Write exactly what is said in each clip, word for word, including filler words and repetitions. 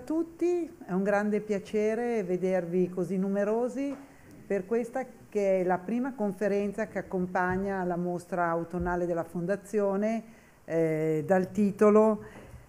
tutti, è un grande piacere vedervi così numerosi per questa che è la prima conferenza che accompagna la mostra autunnale della Fondazione eh, dal titolo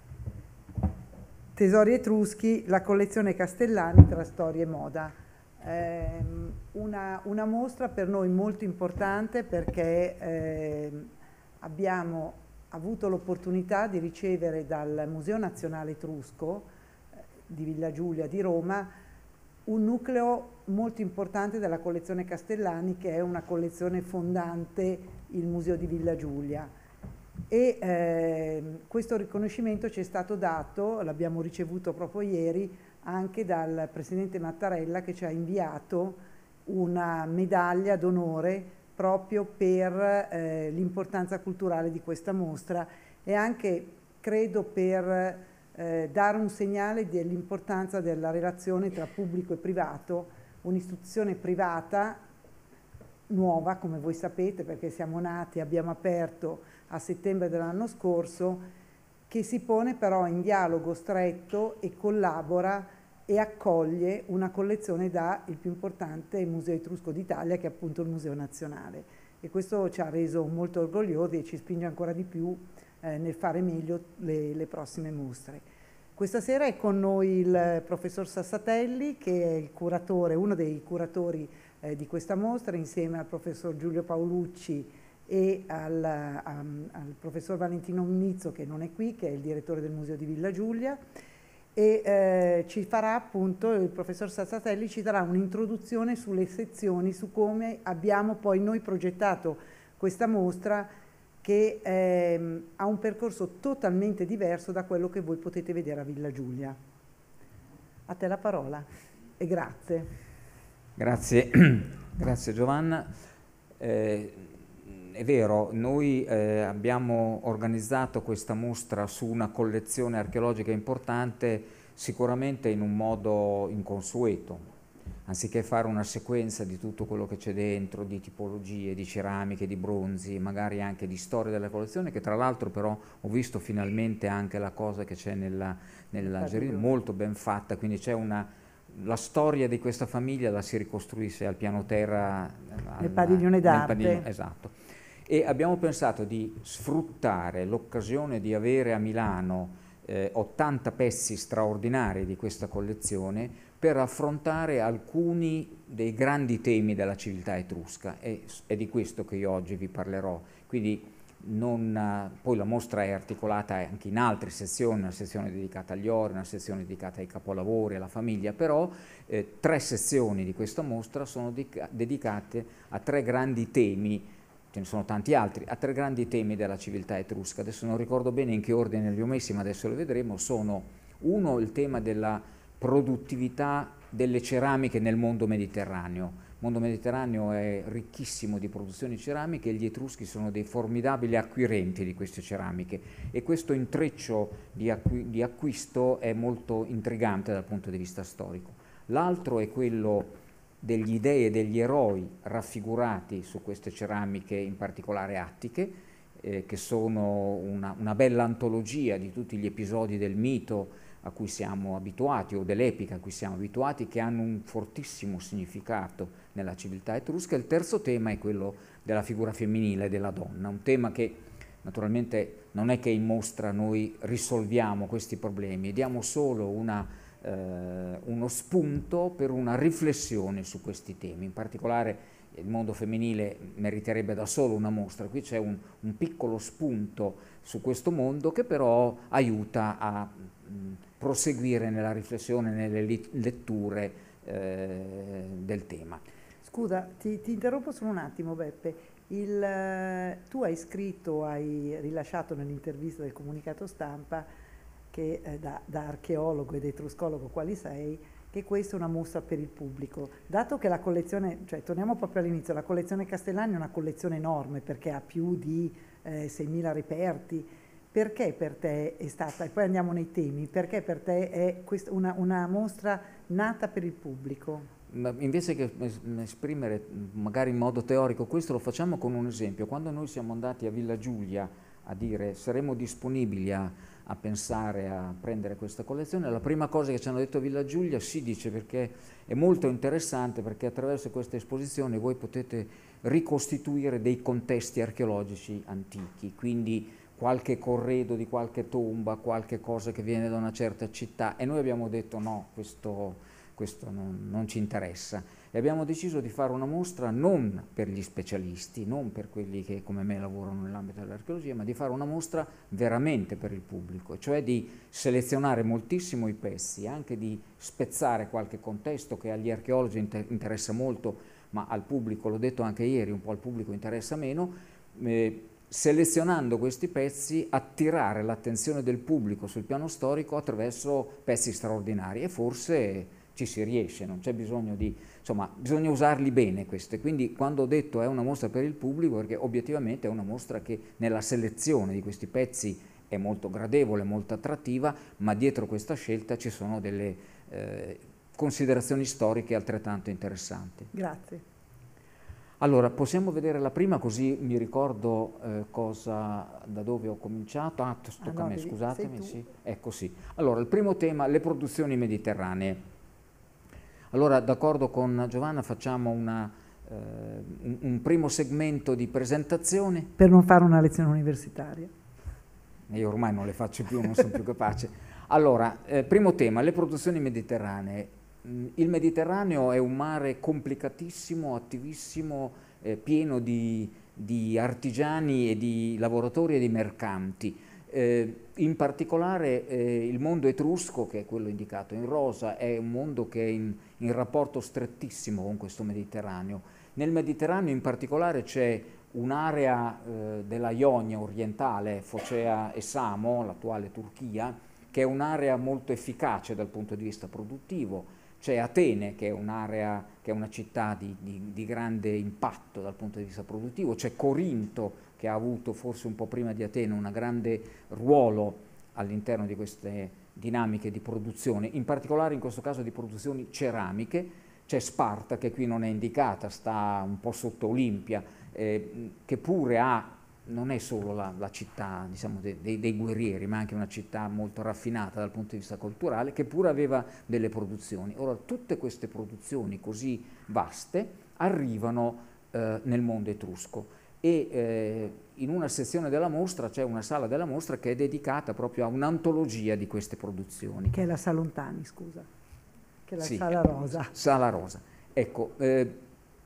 Tesori Etruschi, la collezione Castellani tra storia e moda. Eh, una, una mostra per noi molto importante perché eh, abbiamo avuto l'opportunità di ricevere dal Museo Nazionale Etrusco eh, di Villa Giulia di Roma un nucleo molto importante della collezione Castellani, che è una collezione fondante il Museo di Villa Giulia. E eh, questo riconoscimento ci è stato dato, l'abbiamo ricevuto proprio ieri, anche dal Presidente Mattarella, che ci ha inviato una medaglia d'onore proprio per eh, l'importanza culturale di questa mostra e anche, credo, per eh, dare un segnale dell'importanza della relazione tra pubblico e privato, un'istituzione privata nuova, come voi sapete, perché siamo nati, abbiamo aperto a settembre dell'anno scorso, che si pone però in dialogo stretto e collabora e accoglie una collezione da il più importante museo etrusco d'Italia, che è appunto il Museo Nazionale. E questo ci ha reso molto orgogliosi e ci spinge ancora di più eh, nel fare meglio le, le prossime mostre. Questa sera è con noi il professor Sassatelli, che è il curatore, uno dei curatori eh, di questa mostra, insieme al professor Giulio Paolucci e al, a, al professor Valentino Mnizzo, che non è qui, che è il direttore del Museo di Villa Giulia. E eh, ci farà appunto, il professor Sassatelli ci darà un'introduzione sulle sezioni, su come abbiamo poi noi progettato questa mostra, che eh, ha un percorso totalmente diverso da quello che voi potete vedere a Villa Giulia. A te la parola e grazie. Grazie, grazie Giovanna. Eh, È vero, noi eh, abbiamo organizzato questa mostra su una collezione archeologica importante sicuramente in un modo inconsueto. Anziché fare una sequenza di tutto quello che c'è dentro, di tipologie, di ceramiche, di bronzi, magari anche di storia della collezione, che tra l'altro però ho visto finalmente anche la cosa che c'è nella, nella Gerina, molto ben fatta, quindi c'è una... La storia di questa famiglia la si ricostruisce al piano terra, nel padiglione d'arte. Esatto. E abbiamo pensato di sfruttare l'occasione di avere a Milano eh, ottanta pezzi straordinari di questa collezione per affrontare alcuni dei grandi temi della civiltà etrusca, e è di questo che io oggi vi parlerò. Quindi non, poi la mostra è articolata anche in altre sezioni, una sezione dedicata agli ori, una sezione dedicata ai capolavori, alla famiglia, però eh, tre sezioni di questa mostra sono dedicate a tre grandi temi. Ce ne sono tanti altri, a tre grandi temi della civiltà etrusca. Adesso non ricordo bene in che ordine li ho messi, ma adesso lo vedremo. Sono uno, il tema della produttività delle ceramiche nel mondo mediterraneo. Il mondo mediterraneo è ricchissimo di produzioni ceramiche e gli etruschi sono dei formidabili acquirenti di queste ceramiche, e questo intreccio di, acqui di acquisto è molto intrigante dal punto di vista storico. L'altro è quello degli dei e degli eroi raffigurati su queste ceramiche, in particolare attiche, eh, che sono una, una bella antologia di tutti gli episodi del mito a cui siamo abituati, o dell'epica a cui siamo abituati, che hanno un fortissimo significato nella civiltà etrusca. Il terzo tema è quello della figura femminile, della donna, un tema che naturalmente non è che in mostra noi risolviamo questi problemi, diamo solo una Uh, uno spunto per una riflessione su questi temi. In particolare il mondo femminile meriterebbe da solo una mostra, qui c'è un, un piccolo spunto su questo mondo che però aiuta a mh, proseguire nella riflessione, nelle letture eh, del tema. Scusa, ti, ti interrompo solo un attimo, Beppe. Il, tu hai scritto, hai rilasciato nell'intervista del comunicato stampa che eh, da, da archeologo ed etruscologo quali sei, che questa è una mostra per il pubblico. Dato che la collezione, cioè torniamo proprio all'inizio, la collezione Castellani è una collezione enorme perché ha più di eh, seimila reperti, perché per te è stata, e poi andiamo nei temi, perché per te è questa una, una mostra nata per il pubblico? Ma invece che esprimere magari in modo teorico questo, lo facciamo con un esempio. Quando noi siamo andati a Villa Giulia a dire saremo disponibili a a pensare a prendere questa collezione. La prima cosa che ci hanno detto a Villa Giulia, sì, dice, perché è molto interessante, perché attraverso questa esposizione voi potete ricostituire dei contesti archeologici antichi, quindi qualche corredo di qualche tomba, qualche cosa che viene da una certa città, e noi abbiamo detto no, questo, questo non, non ci interessa, e abbiamo deciso di fare una mostra non per gli specialisti, non per quelli che come me lavorano nell'ambito dell'archeologia, ma di fare una mostra veramente per il pubblico, cioè di selezionare moltissimo i pezzi, anche di spezzare qualche contesto che agli archeologi inter- interessa molto, ma al pubblico, l'ho detto anche ieri, un po' al pubblico interessa meno, eh, selezionando questi pezzi, attirare l'attenzione del pubblico sul piano storico attraverso pezzi straordinari, e forse ci si riesce, non c'è bisogno di, insomma, bisogna usarli bene queste. Quindi quando ho detto è una mostra per il pubblico, perché obiettivamente è una mostra che nella selezione di questi pezzi è molto gradevole, molto attrattiva, ma dietro questa scelta ci sono delle eh, considerazioni storiche altrettanto interessanti. Grazie. Allora, possiamo vedere la prima, così mi ricordo eh, cosa, da dove ho cominciato. Ah, tocca Ah, no, a me, devi, scusatemi. sei tu. Sì. Ecco, sì. Allora, il primo tema, le produzioni mediterranee. Allora, d'accordo con Giovanna, facciamo una, eh, un, un primo segmento di presentazione. Per non fare una lezione universitaria. Io ormai non le faccio più, non sono più capace. Allora, eh, primo tema, le produzioni mediterranee. Il Mediterraneo è un mare complicatissimo, attivissimo, eh, pieno di, di artigiani e di lavoratori e di mercanti. Eh, in particolare eh, il mondo etrusco, che è quello indicato in rosa, è un mondo che è in, in rapporto strettissimo con questo Mediterraneo. Nel Mediterraneo in particolare c'è un'area eh, della Ionia orientale, Focea e Samo, l'attuale Turchia, che è un'area molto efficace dal punto di vista produttivo. C'è Atene, che è un'area, che è una città di, di, di grande impatto dal punto di vista produttivo. C'è Corinto, che ha avuto forse un po' prima di Atene un grande ruolo all'interno di queste dinamiche di produzione, in particolare in questo caso di produzioni ceramiche. C'è Sparta, che qui non è indicata, sta un po' sotto Olimpia, eh, che pure ha, non è solo la, la città, diciamo, de, de, dei guerrieri, ma anche una città molto raffinata dal punto di vista culturale, che pure aveva delle produzioni. Ora, tutte queste produzioni così vaste arrivano eh, nel mondo etrusco, e eh, in una sezione della mostra c'è una sala della mostra che è dedicata proprio a un'antologia di queste produzioni. Che è la Salontani, scusa, che è la sì, Sala Rosa. Sala Rosa. Ecco, eh,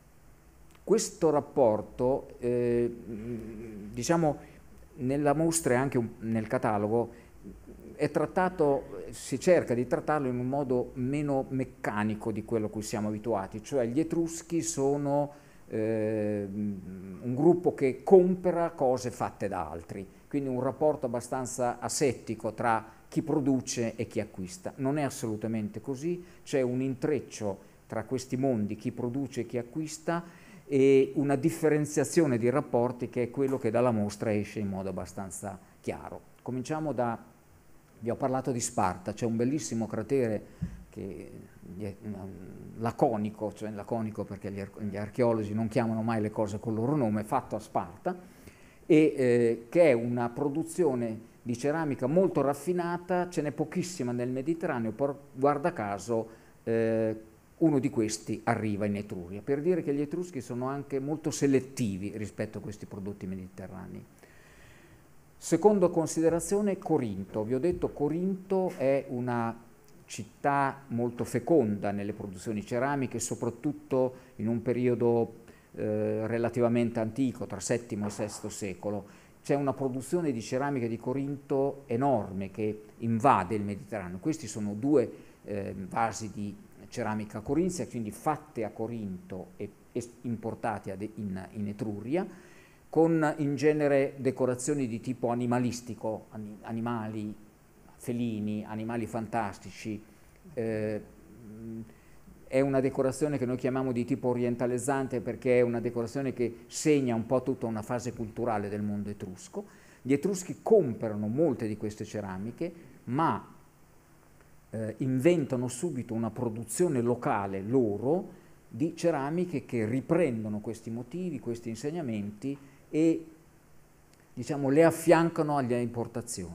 questo rapporto, eh, diciamo, nella mostra e anche un, nel catalogo, è trattato, si cerca di trattarlo in un modo meno meccanico di quello a cui siamo abituati, cioè gli Etruschi sono eh, un gruppo che compra cose fatte da altri, quindi un rapporto abbastanza asettico tra chi produce e chi acquista. Non è assolutamente così, c'è un intreccio tra questi mondi, chi produce e chi acquista, e una differenziazione di rapporti che è quello che dalla mostra esce in modo abbastanza chiaro. Cominciamo da, vi ho parlato di Sparta, c'è un bellissimo cratere che è laconico, cioè laconico perché gli, ar gli archeologi non chiamano mai le cose col loro nome, fatto a Sparta, e eh, che è una produzione di ceramica molto raffinata, ce n'è pochissima nel Mediterraneo, però guarda caso eh, uno di questi arriva in Etruria, per dire che gli Etruschi sono anche molto selettivi rispetto a questi prodotti mediterranei. Seconda considerazione, Corinto. Vi ho detto, Corinto è una città molto feconda nelle produzioni ceramiche, soprattutto in un periodo eh, relativamente antico, tra settimo e sesto secolo. C'è una produzione di ceramica di Corinto enorme che invade il Mediterraneo. Questi sono due eh, vasi di ceramica corinzia, quindi fatte a Corinto e, e importate ad, in, in Etruria, con in genere decorazioni di tipo animalistico, animali, felini, animali fantastici. Eh, è una decorazione che noi chiamiamo di tipo orientalizzante perché è una decorazione che segna un po' tutta una fase culturale del mondo etrusco. Gli etruschi comprano molte di queste ceramiche, ma eh, inventano subito una produzione locale loro di ceramiche che riprendono questi motivi, questi insegnamenti e, diciamo, le affiancano alle importazioni.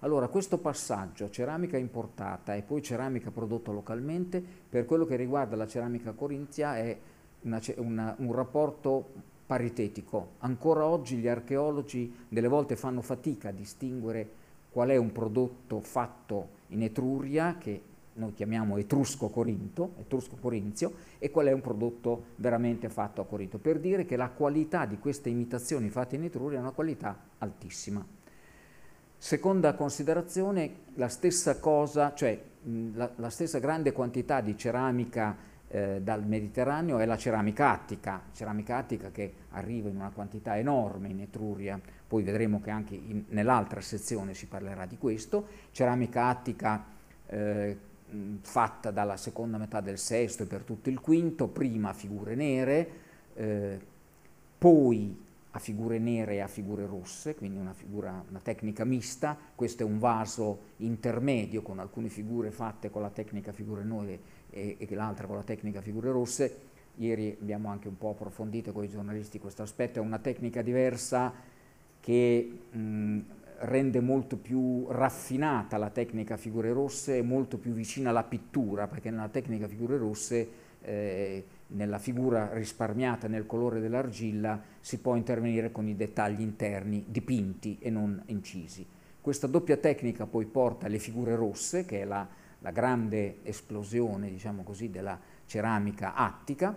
Allora questo passaggio ceramica importata e poi ceramica prodotta localmente, per quello che riguarda la ceramica corinzia è una, una, un rapporto paritetico. Ancora oggi gli archeologi delle volte fanno fatica a distinguere qual è un prodotto fatto in Etruria, che noi chiamiamo etrusco-corinto, etrusco-corinzio, e qual è un prodotto veramente fatto a Corinto, per dire che la qualità di queste imitazioni fatte in Etruria è una qualità altissima. Seconda considerazione, la stessa cosa, cioè mh, la, la stessa grande quantità di ceramica eh, dal Mediterraneo è la ceramica attica, ceramica attica che arriva in una quantità enorme in Etruria, poi vedremo che anche nell'altra sezione si parlerà di questo, ceramica attica eh, fatta dalla seconda metà del sesto e per tutto il quinto, prima a figure nere, eh, poi a figure nere e a figure rosse, quindi una, figura, una tecnica mista. Questo è un vaso intermedio con alcune figure fatte con la tecnica figure nere e, e l'altra con la tecnica figure rosse. Ieri abbiamo anche un po' approfondito con i giornalisti questo aspetto, è una tecnica diversa che mh, rende molto più raffinata la tecnica figure rosse e molto più vicina alla pittura, perché nella tecnica figure rosse eh, nella figura risparmiata nel colore dell'argilla si può intervenire con i dettagli interni dipinti e non incisi. Questa doppia tecnica poi porta alle figure rosse, che è la, la grande esplosione, diciamo così, della ceramica attica,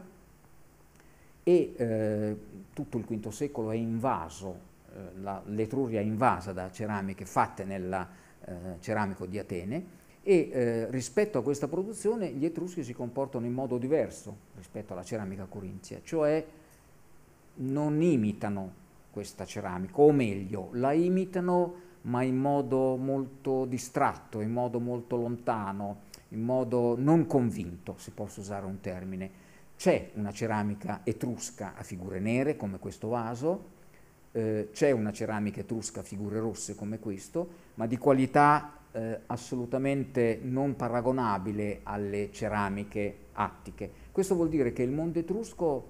e eh, tutto il quinto secolo è invaso, eh, l'Etruria è invasa da ceramiche fatte nel eh, ceramico di Atene, e eh, rispetto a questa produzione gli Etruschi si comportano in modo diverso rispetto alla ceramica corinzia, cioè non imitano questa ceramica, o meglio, la imitano ma in modo molto distratto, in modo molto lontano, in modo non convinto, se posso usare un termine. C'è una ceramica etrusca a figure nere, come questo vaso, eh, c'è una ceramica etrusca a figure rosse come questo, ma di qualità Eh, assolutamente non paragonabile alle ceramiche attiche. Questo vuol dire che il mondo etrusco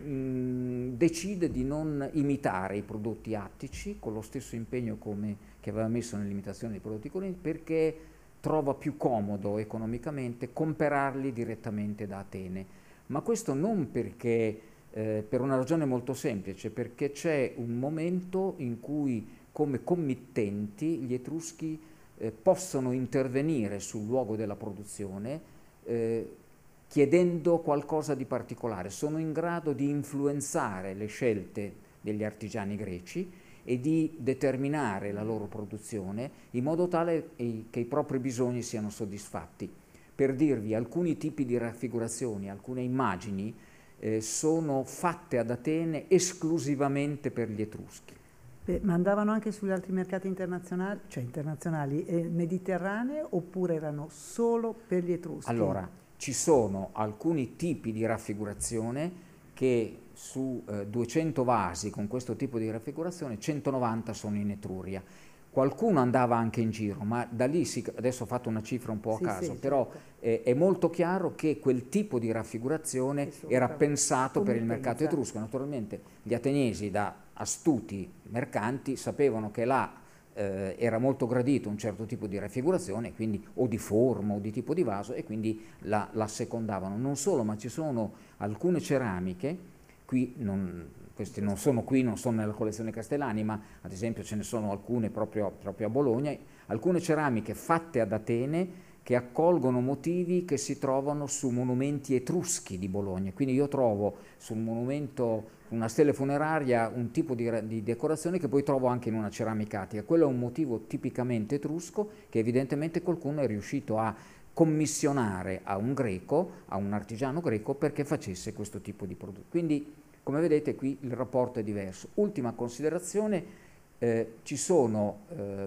mh, decide di non imitare i prodotti attici con lo stesso impegno come, che aveva messo nell'imitazione dei prodotti corinzi, perché trova più comodo economicamente comperarli direttamente da Atene. Ma questo non perché, eh, per una ragione molto semplice, perché c'è un momento in cui come committenti gli etruschi Eh, possono intervenire sul luogo della produzione eh, chiedendo qualcosa di particolare, sono in grado di influenzare le scelte degli artigiani greci e di determinare la loro produzione in modo tale che i propri bisogni siano soddisfatti. Per dirvi, alcuni tipi di raffigurazioni, alcune immagini eh, sono fatte ad Atene esclusivamente per gli Etruschi. Ma andavano anche sugli altri mercati internazionali, cioè internazionali e mediterranee, oppure erano solo per gli Etruschi? Allora, ci sono alcuni tipi di raffigurazione che su eh, duecento vasi con questo tipo di raffigurazione, centonovanta sono in Etruria. Qualcuno andava anche in giro, ma da lì, si, adesso ho fatto una cifra un po' a sì, caso, sì, però certo. eh, è molto chiaro che quel tipo di raffigurazione era pensato per il mercato etrusco. Naturalmente gli ateniesi, da astuti mercanti, sapevano che là eh, era molto gradito un certo tipo di raffigurazione, quindi o di forma o di tipo di vaso, e quindi la, la secondavano. Non solo, ma ci sono alcune ceramiche, qui non... questi non sono qui, non sono nella collezione Castellani, ma ad esempio ce ne sono alcune proprio, proprio a Bologna, alcune ceramiche fatte ad Atene che accolgono motivi che si trovano su monumenti etruschi di Bologna. Quindi io trovo sul monumento, una stele funeraria, un tipo di, di decorazione che poi trovo anche in una ceramica attica. Quello è un motivo tipicamente etrusco che evidentemente qualcuno è riuscito a commissionare a un greco, a un artigiano greco, perché facesse questo tipo di prodotto. Quindi, come vedete, qui il rapporto è diverso. Ultima considerazione, eh, ci sono eh,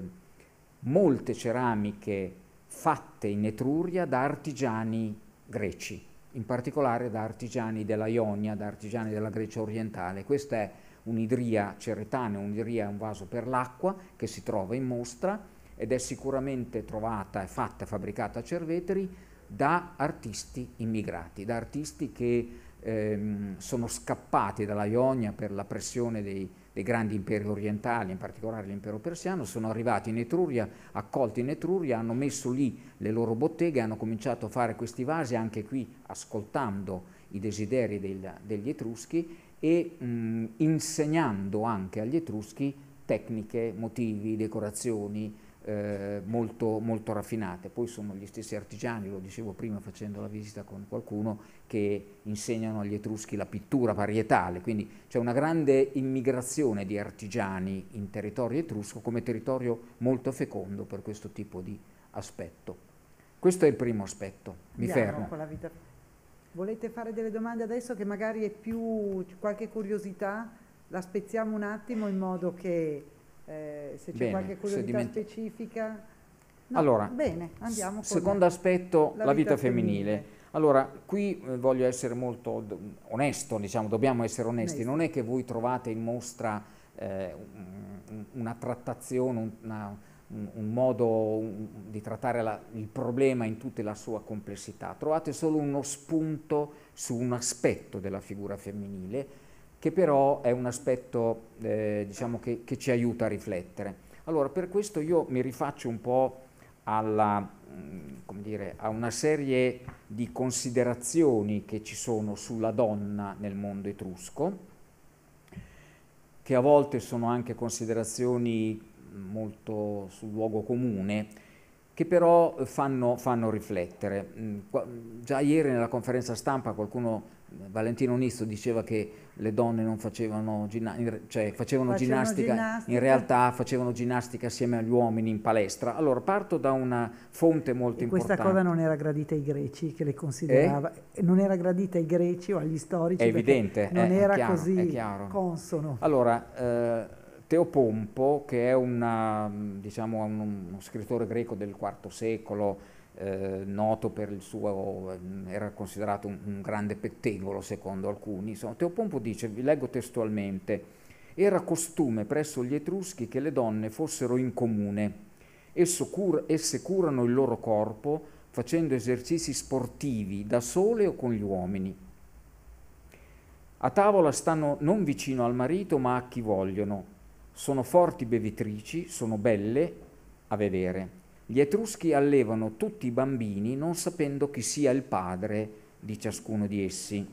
molte ceramiche fatte in Etruria da artigiani greci, in particolare da artigiani della Ionia, da artigiani della Grecia orientale. Questa è un'idria ceretana, un'idria, un vaso per l'acqua che si trova in mostra ed è sicuramente trovata, fatta e fabbricata a Cerveteri da artisti immigrati, da artisti che ehm, sono scappati dalla Ionia per la pressione dei, dei grandi imperi orientali, in particolare l'impero persiano, sono arrivati in Etruria, accolti in Etruria, hanno messo lì le loro botteghe, hanno cominciato a fare questi vasi, anche qui ascoltando i desideri del, degli Etruschi e mh, insegnando anche agli Etruschi tecniche, motivi, decorazioni eh, molto, molto raffinate. Poi sono gli stessi artigiani, lo dicevo prima facendo la visita con qualcuno, che insegnano agli Etruschi la pittura parietale, quindi c'è una grande immigrazione di artigiani in territorio etrusco come territorio molto fecondo per questo tipo di aspetto. Questo è il primo aspetto, mi Andiamo fermo. con la vita. Volete fare delle domande adesso che magari è più qualche curiosità? La spezziamo un attimo in modo che eh, se c'è Bene, qualche curiosità dimenti- specifica... No, allora, bene, andiamo con secondo aspetto, la la vita vita femminile. femminile. Allora, qui eh, voglio essere molto d- onesto, diciamo, dobbiamo essere onesti. Onesti. Non è che voi trovate in mostra eh, un- una trattazione, un, una- un- un modo un- di trattare la- il problema in tutta la sua complessità. Trovate solo uno spunto su un aspetto della figura femminile, che però è un aspetto eh, diciamo che, che ci aiuta a riflettere. Allora, per questo io mi rifaccio un po' alla, mh, come dire, a una serie di considerazioni che ci sono sulla donna nel mondo etrusco, che a volte sono anche considerazioni molto sul luogo comune, che però fanno, fanno riflettere. Mh, qua- Già ieri nella conferenza stampa qualcuno, Valentino Nizzo, diceva che le donne non facevano, ginna- in re- cioè facevano, Facevano ginnastica, ginnastica. in realtà facevano ginnastica assieme agli uomini in palestra. Allora parto da una fonte molto E questa importante. cosa non era gradita ai greci, che le considerava, non era gradita ai greci o agli storici, È perché evidente, non è- è era chiaro, è così chiaro. consono. Allora, eh, Teopompo, che è una, diciamo, un- uno scrittore greco del quarto secolo, eh, noto per il suo, eh, era considerato un, un grande pettegolo secondo alcuni, insomma, Teopompo dice, vi leggo testualmente: era costume presso gli Etruschi che le donne fossero in comune, Esso cur- esse curano il loro corpo facendo esercizi sportivi da sole o con gli uomini. A tavola stanno non vicino al marito ma a chi vogliono. Sono forti bevitrici, sono belle a vedere. Gli Etruschi allevano tutti i bambini non sapendo chi sia il padre di ciascuno di essi.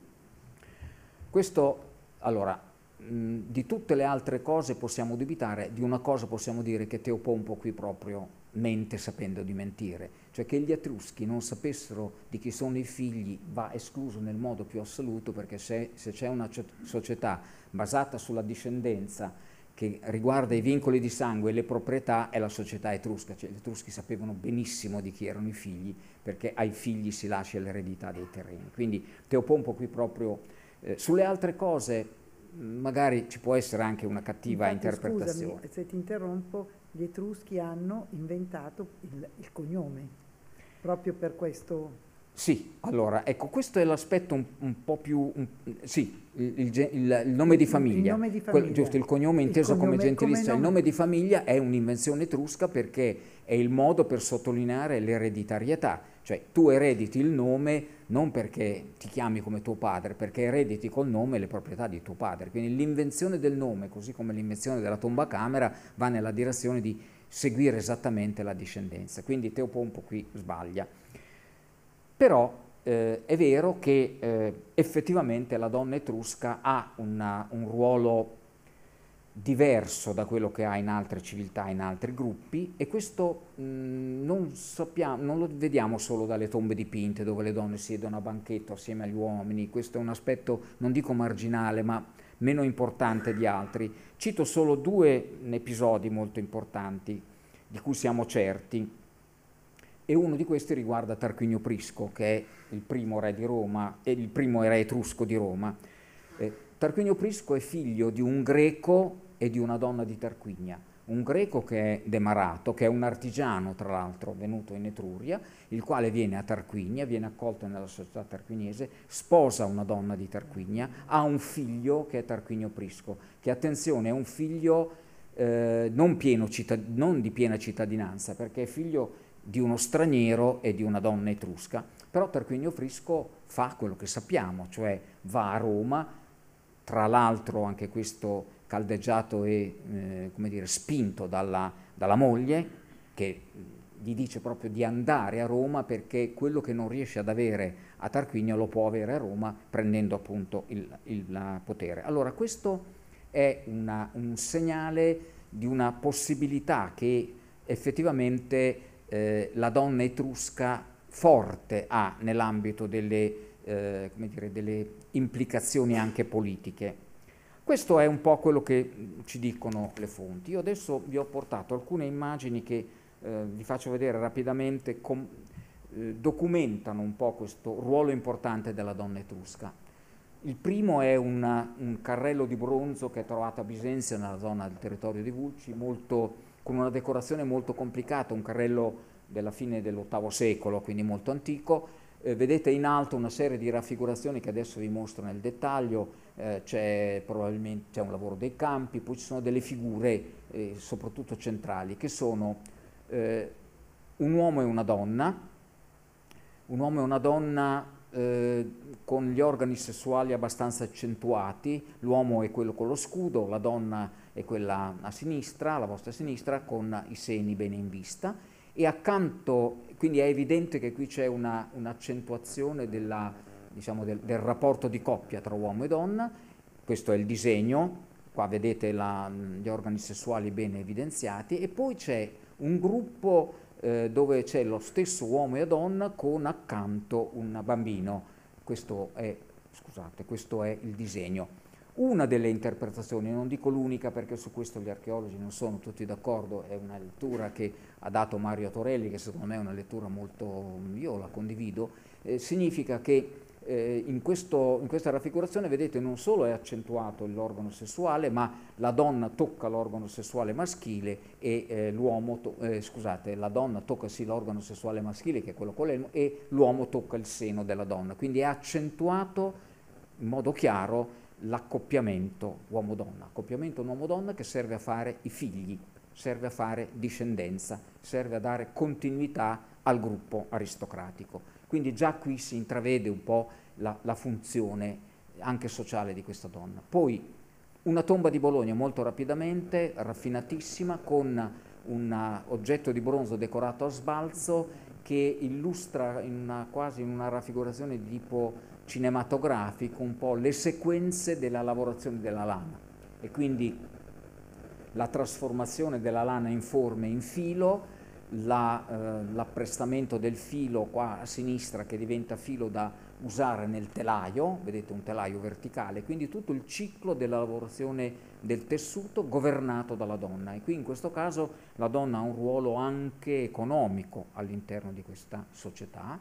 Questo, allora, mh, di tutte le altre cose possiamo dubitare, di una cosa possiamo dire che Teopompo qui proprio mente sapendo di mentire, cioè che gli Etruschi non sapessero di chi sono i figli va escluso nel modo più assoluto, perché se, se c'è una società basata sulla discendenza che riguarda i vincoli di sangue e le proprietà, è la società etrusca, cioè gli Etruschi sapevano benissimo di chi erano i figli, perché ai figli si lascia l'eredità dei terreni. Quindi Teopompo qui proprio, eh, sulle altre cose magari ci può essere anche una cattiva Infatti, interpretazione. Scusami, se ti interrompo, gli Etruschi hanno inventato il, il cognome, proprio per questo... Sì, allora, ecco, questo è l'aspetto un, un po' più... un- sì, il, il- il- il nome di famiglia. Il nome di Quel- famiglia. giusto, il cognome Il inteso come cognome- gentilizia. come Il nome- nome di famiglia è un'invenzione etrusca perché è il modo per sottolineare l'ereditarietà. Cioè, tu erediti il nome non perché ti chiami come tuo padre, perché erediti col nome le proprietà di tuo padre. Quindi l'invenzione del nome, così come l'invenzione della tombacamera, va nella direzione di seguire esattamente la discendenza. Quindi Teopompo qui sbaglia. Però eh, è vero che eh, effettivamente la donna etrusca ha una- un ruolo diverso da quello che ha in altre civiltà, in altri gruppi, e questo mh, non, sappiamo, non lo vediamo solo dalle tombe dipinte dove le donne siedono a banchetto assieme agli uomini. Questo è un aspetto, non dico marginale, ma meno importante di altri. Cito solo due episodi molto importanti di cui siamo certi. E uno di questi riguarda Tarquinio Prisco, che è il primo re di Roma, e il primo re etrusco di Roma. Eh, Tarquinio Prisco è figlio di un greco e di una donna di Tarquinia. Un greco che è Demarato, che è un artigiano tra l'altro venuto in Etruria, il quale viene a Tarquinia, viene accolto nella società tarquiniese, sposa una donna di Tarquinia, ha un figlio che è Tarquinio Prisco, che attenzione è un figlio eh, non, pieno cittad- non di piena cittadinanza, perché è figlio di uno straniero e di una donna etrusca. Però Tarquinio Frisco fa quello che sappiamo, cioè va a Roma, tra l'altro anche questo caldeggiato e eh, come dire, spinto dalla, dalla moglie, che gli dice proprio di andare a Roma perché quello che non riesce ad avere a Tarquinio lo può avere a Roma prendendo appunto il, il potere. Allora questo è una, un segnale di una possibilità che effettivamente eh, la donna etrusca forte ha nell'ambito delle, eh, come dire, delle implicazioni anche politiche. Questo è un po' quello che ci dicono le fonti. Io adesso vi ho portato alcune immagini che eh, vi faccio vedere rapidamente, com, eh, documentano un po' questo ruolo importante della donna etrusca. Il primo è una, un carrello di bronzo che è trovato a Bisenzio, nella zona del territorio di Vulci, molto, con una decorazione molto complicata, un carrello della fine dell'ottavo secolo, quindi molto antico. Eh, vedete in alto una serie di raffigurazioni che adesso vi mostro nel dettaglio, eh, c'è probabilmente c'è un lavoro dei campi, poi ci sono delle figure eh, soprattutto centrali che sono eh, un uomo e una donna, un uomo e una donna eh, con gli organi sessuali abbastanza accentuati, l'uomo è quello con lo scudo, la donna è quella a sinistra, alla vostra sinistra, con i seni bene in vista, e accanto, quindi è evidente che qui c'è una, un'accentuazione della, diciamo, del, del rapporto di coppia tra uomo e donna. Questo è il disegno, qua vedete la, gli organi sessuali bene evidenziati, e poi c'è un gruppo eh, dove c'è lo stesso uomo e donna con accanto un bambino. Questo è, scusate, questo è il disegno. Una delle interpretazioni, non dico l'unica perché su questo gli archeologi non sono tutti d'accordo, è una lettura che ha dato Mario Torelli, che secondo me è una lettura molto, io la condivido, eh, significa che eh, in, questo, in questa raffigurazione, vedete, non solo è accentuato l'organo sessuale, ma la donna tocca l'organo sessuale maschile e eh, l'uomo, eh, scusate, la donna tocca sì l'organo sessuale maschile, che è quello con l'elmo, e l'uomo tocca il seno della donna, quindi è accentuato in modo chiaro l'accoppiamento uomo-donna, accoppiamento uomo-donna che serve a fare i figli, serve a fare discendenza, serve a dare continuità al gruppo aristocratico. Quindi già qui si intravede un po' la, la funzione anche sociale di questa donna. Poi una tomba di Bologna molto rapidamente, raffinatissima, con un oggetto di bronzo decorato a sbalzo che illustra in una, quasi in una raffigurazione di tipo cinematografico un po' le sequenze della lavorazione della lana, e quindi la trasformazione della lana in forme, in filo, la, eh, l'apprestamento del filo qua a sinistra che diventa filo da usare nel telaio, vedete un telaio verticale, quindi tutto il ciclo della lavorazione del tessuto governato dalla donna, e qui in questo caso la donna ha un ruolo anche economico all'interno di questa società.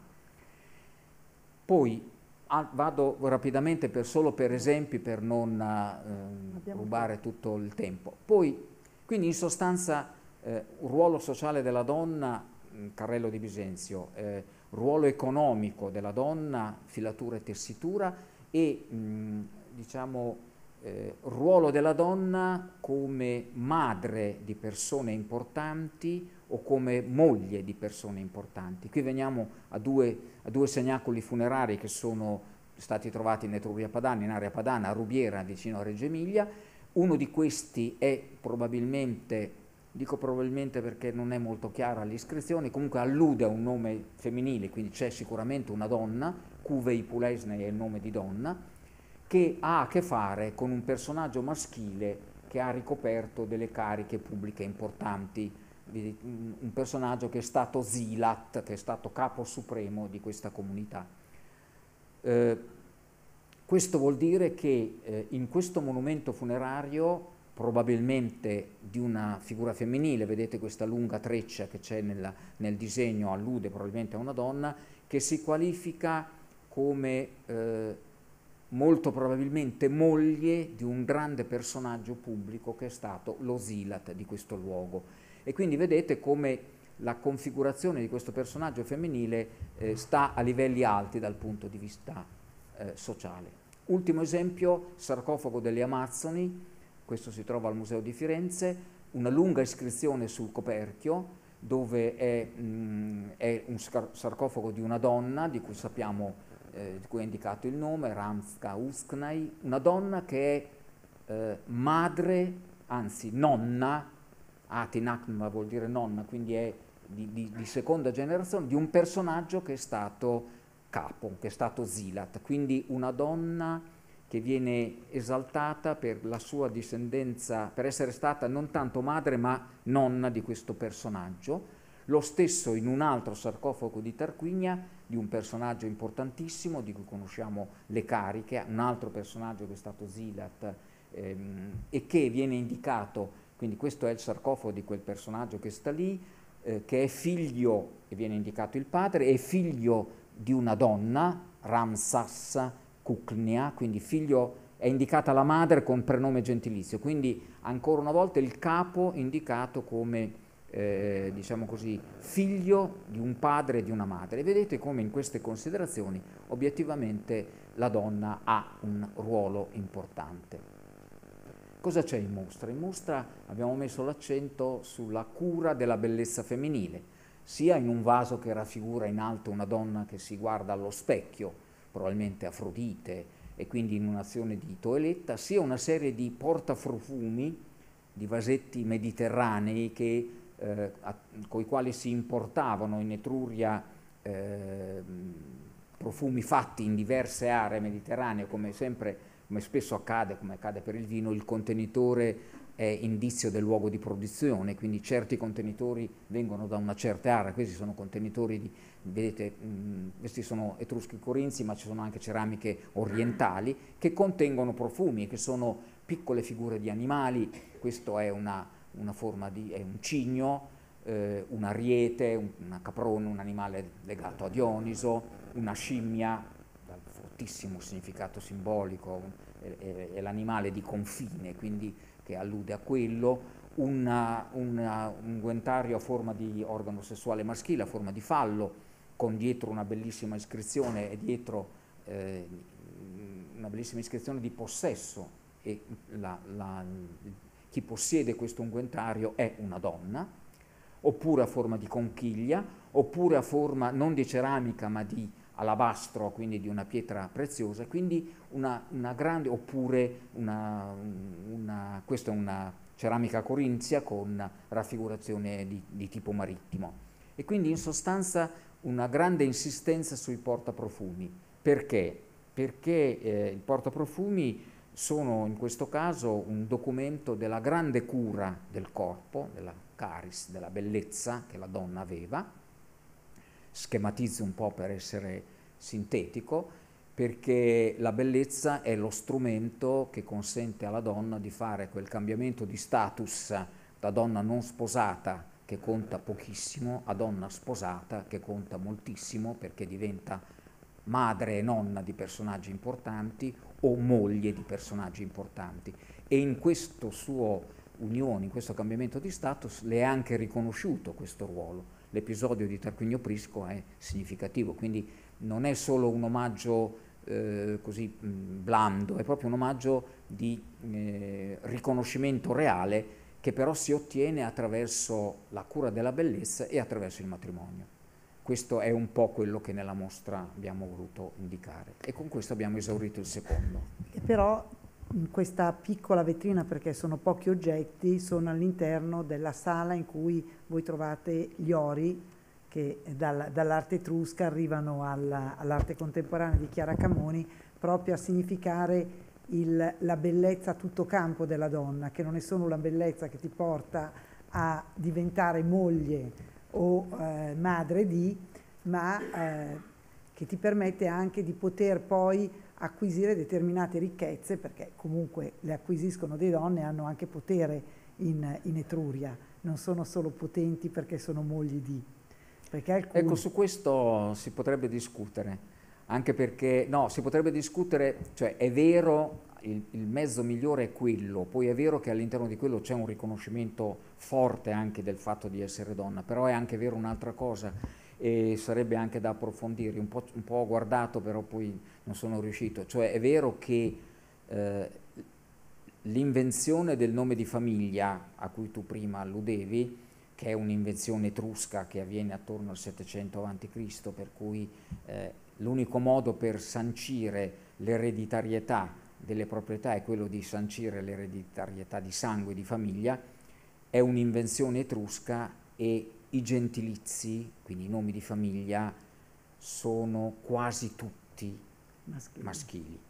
Poi Ah, vado rapidamente per, solo per esempi per non eh, rubare tutto il tempo. Poi, quindi in sostanza eh, un ruolo sociale della donna, mh, carrello di Bisenzio, eh, ruolo economico della donna, filatura e tessitura, e mh, diciamo eh, ruolo della donna come madre di persone importanti o come moglie di persone importanti. Qui veniamo a due, a due segnacoli funerari che sono stati trovati in Etruria Padana, in area padana, a Rubiera, vicino a Reggio Emilia. Uno di questi è probabilmente, dico probabilmente perché non è molto chiara l'iscrizione, comunque allude a un nome femminile, quindi c'è sicuramente una donna, Cuvei Pulesnei è il nome di donna, che ha a che fare con un personaggio maschile che ha ricoperto delle cariche pubbliche importanti, un personaggio che è stato Zilat, che è stato capo supremo di questa comunità. Eh, questo vuol dire che eh, in questo monumento funerario, probabilmente di una figura femminile, vedete questa lunga treccia che c'è nella, nel disegno, allude probabilmente a una donna, che si qualifica come eh, molto probabilmente moglie di un grande personaggio pubblico che è stato lo Zilat di questo luogo. E quindi vedete come la configurazione di questo personaggio femminile eh, sta a livelli alti dal punto di vista eh, sociale. Ultimo esempio, sarcofago delle Amazzoni, questo si trova al Museo di Firenze, una lunga iscrizione sul coperchio, dove è, mh, è un sarcofago di una donna, di cui sappiamo, eh, di cui è indicato il nome, Ramska Usknai, una donna che è eh, madre, anzi nonna, Atinakma vuol dire nonna, quindi è di, di, di seconda generazione, di un personaggio che è stato capo, che è stato Zilat, quindi una donna che viene esaltata per la sua discendenza, per essere stata non tanto madre ma nonna di questo personaggio. Lo stesso in un altro sarcofago di Tarquinia, di un personaggio importantissimo, di cui conosciamo le cariche, un altro personaggio che è stato Zilat, ehm, e che viene indicato, quindi questo è il sarcofago di quel personaggio che sta lì, eh, che è figlio, e viene indicato il padre, è figlio di una donna, Ramsas Kuknia, quindi figlio, è indicata la madre con prenome gentilizio, quindi ancora una volta il capo indicato come, eh, diciamo così, figlio di un padre e di una madre. E vedete come in queste considerazioni obiettivamente la donna ha un ruolo importante. Cosa c'è in mostra? In mostra abbiamo messo l'accento sulla cura della bellezza femminile, sia in un vaso che raffigura in alto una donna che si guarda allo specchio, probabilmente Afrodite, e quindi in un'azione di toeletta, sia una serie di portafrufumi, di vasetti mediterranei che, eh, con i quali si importavano in Etruria eh, profumi fatti in diverse aree mediterranee, come sempre, come spesso accade, come accade per il vino, il contenitore è indizio del luogo di produzione, quindi certi contenitori vengono da una certa area, questi sono contenitori di, vedete, mh, questi sono etruschi corinzi, ma ci sono anche ceramiche orientali che contengono profumi, che sono piccole figure di animali. Questo è una, una forma di, è un cigno, eh, un ariete, un, una caprone, un animale legato a Dioniso, una scimmia, dal fortissimo significato simbolico, è, è, è l'animale di confine, quindi che allude a quello, una, una, un guentario a forma di organo sessuale maschile, a forma di fallo, con dietro una bellissima iscrizione e dietro eh, una bellissima iscrizione di possesso, e la, la, chi possiede questo unguentario è una donna, oppure a forma di conchiglia, oppure a forma non di ceramica ma di alabastro, quindi di una pietra preziosa, quindi una, una grande, oppure una, una, questa è una ceramica corinzia con raffigurazione di, di tipo marittimo. E quindi in sostanza una grande insistenza sui portaprofumi. Perché? Perché eh, i portaprofumi sono in questo caso un documento della grande cura del corpo, della caris, della bellezza che la donna aveva. Schematizzo un po' per essere sintetico, perché la bellezza è lo strumento che consente alla donna di fare quel cambiamento di status da donna non sposata, che conta pochissimo, a donna sposata, che conta moltissimo, perché diventa madre e nonna di personaggi importanti o moglie di personaggi importanti. E in questo suo unione, in questo cambiamento di status, le è anche riconosciuto questo ruolo. L'episodio di Tarquinio Prisco è significativo, quindi non è solo un omaggio eh, così mh, blando, è proprio un omaggio di eh, riconoscimento reale, che però si ottiene attraverso la cura della bellezza e attraverso il matrimonio. Questo è un po' quello che nella mostra abbiamo voluto indicare, e con questo abbiamo esaurito il secondo. E però in questa piccola vetrina, perché sono pochi oggetti, sono all'interno della sala in cui voi trovate gli ori che dal, dall'arte etrusca arrivano alla, all'arte contemporanea di Chiara Camoni, proprio a significare il, la bellezza a tutto campo della donna, che non è solo la bellezza che ti porta a diventare moglie o eh, madre di, ma eh, che ti permette anche di poter poi acquisire determinate ricchezze, perché comunque le acquisiscono delle donne, hanno anche potere in, in Etruria, non sono solo potenti perché sono mogli di. Perché alcuni... Ecco, su questo si potrebbe discutere, anche perché, no, si potrebbe discutere, cioè è vero, il, il mezzo migliore è quello, poi è vero che all'interno di quello c'è un riconoscimento forte anche del fatto di essere donna, però è anche vero un'altra cosa, e sarebbe anche da approfondire, un po', un po' ho guardato però poi non sono riuscito, cioè è vero che eh, l'invenzione del nome di famiglia a cui tu prima alludevi che è un'invenzione etrusca che avviene attorno al settecento avanti Cristo, per cui eh, l'unico modo per sancire l'ereditarietà delle proprietà è quello di sancire l'ereditarietà di sangue, di famiglia, è un'invenzione etrusca, e i gentilizi, quindi i nomi di famiglia, sono quasi tutti maschili. maschili.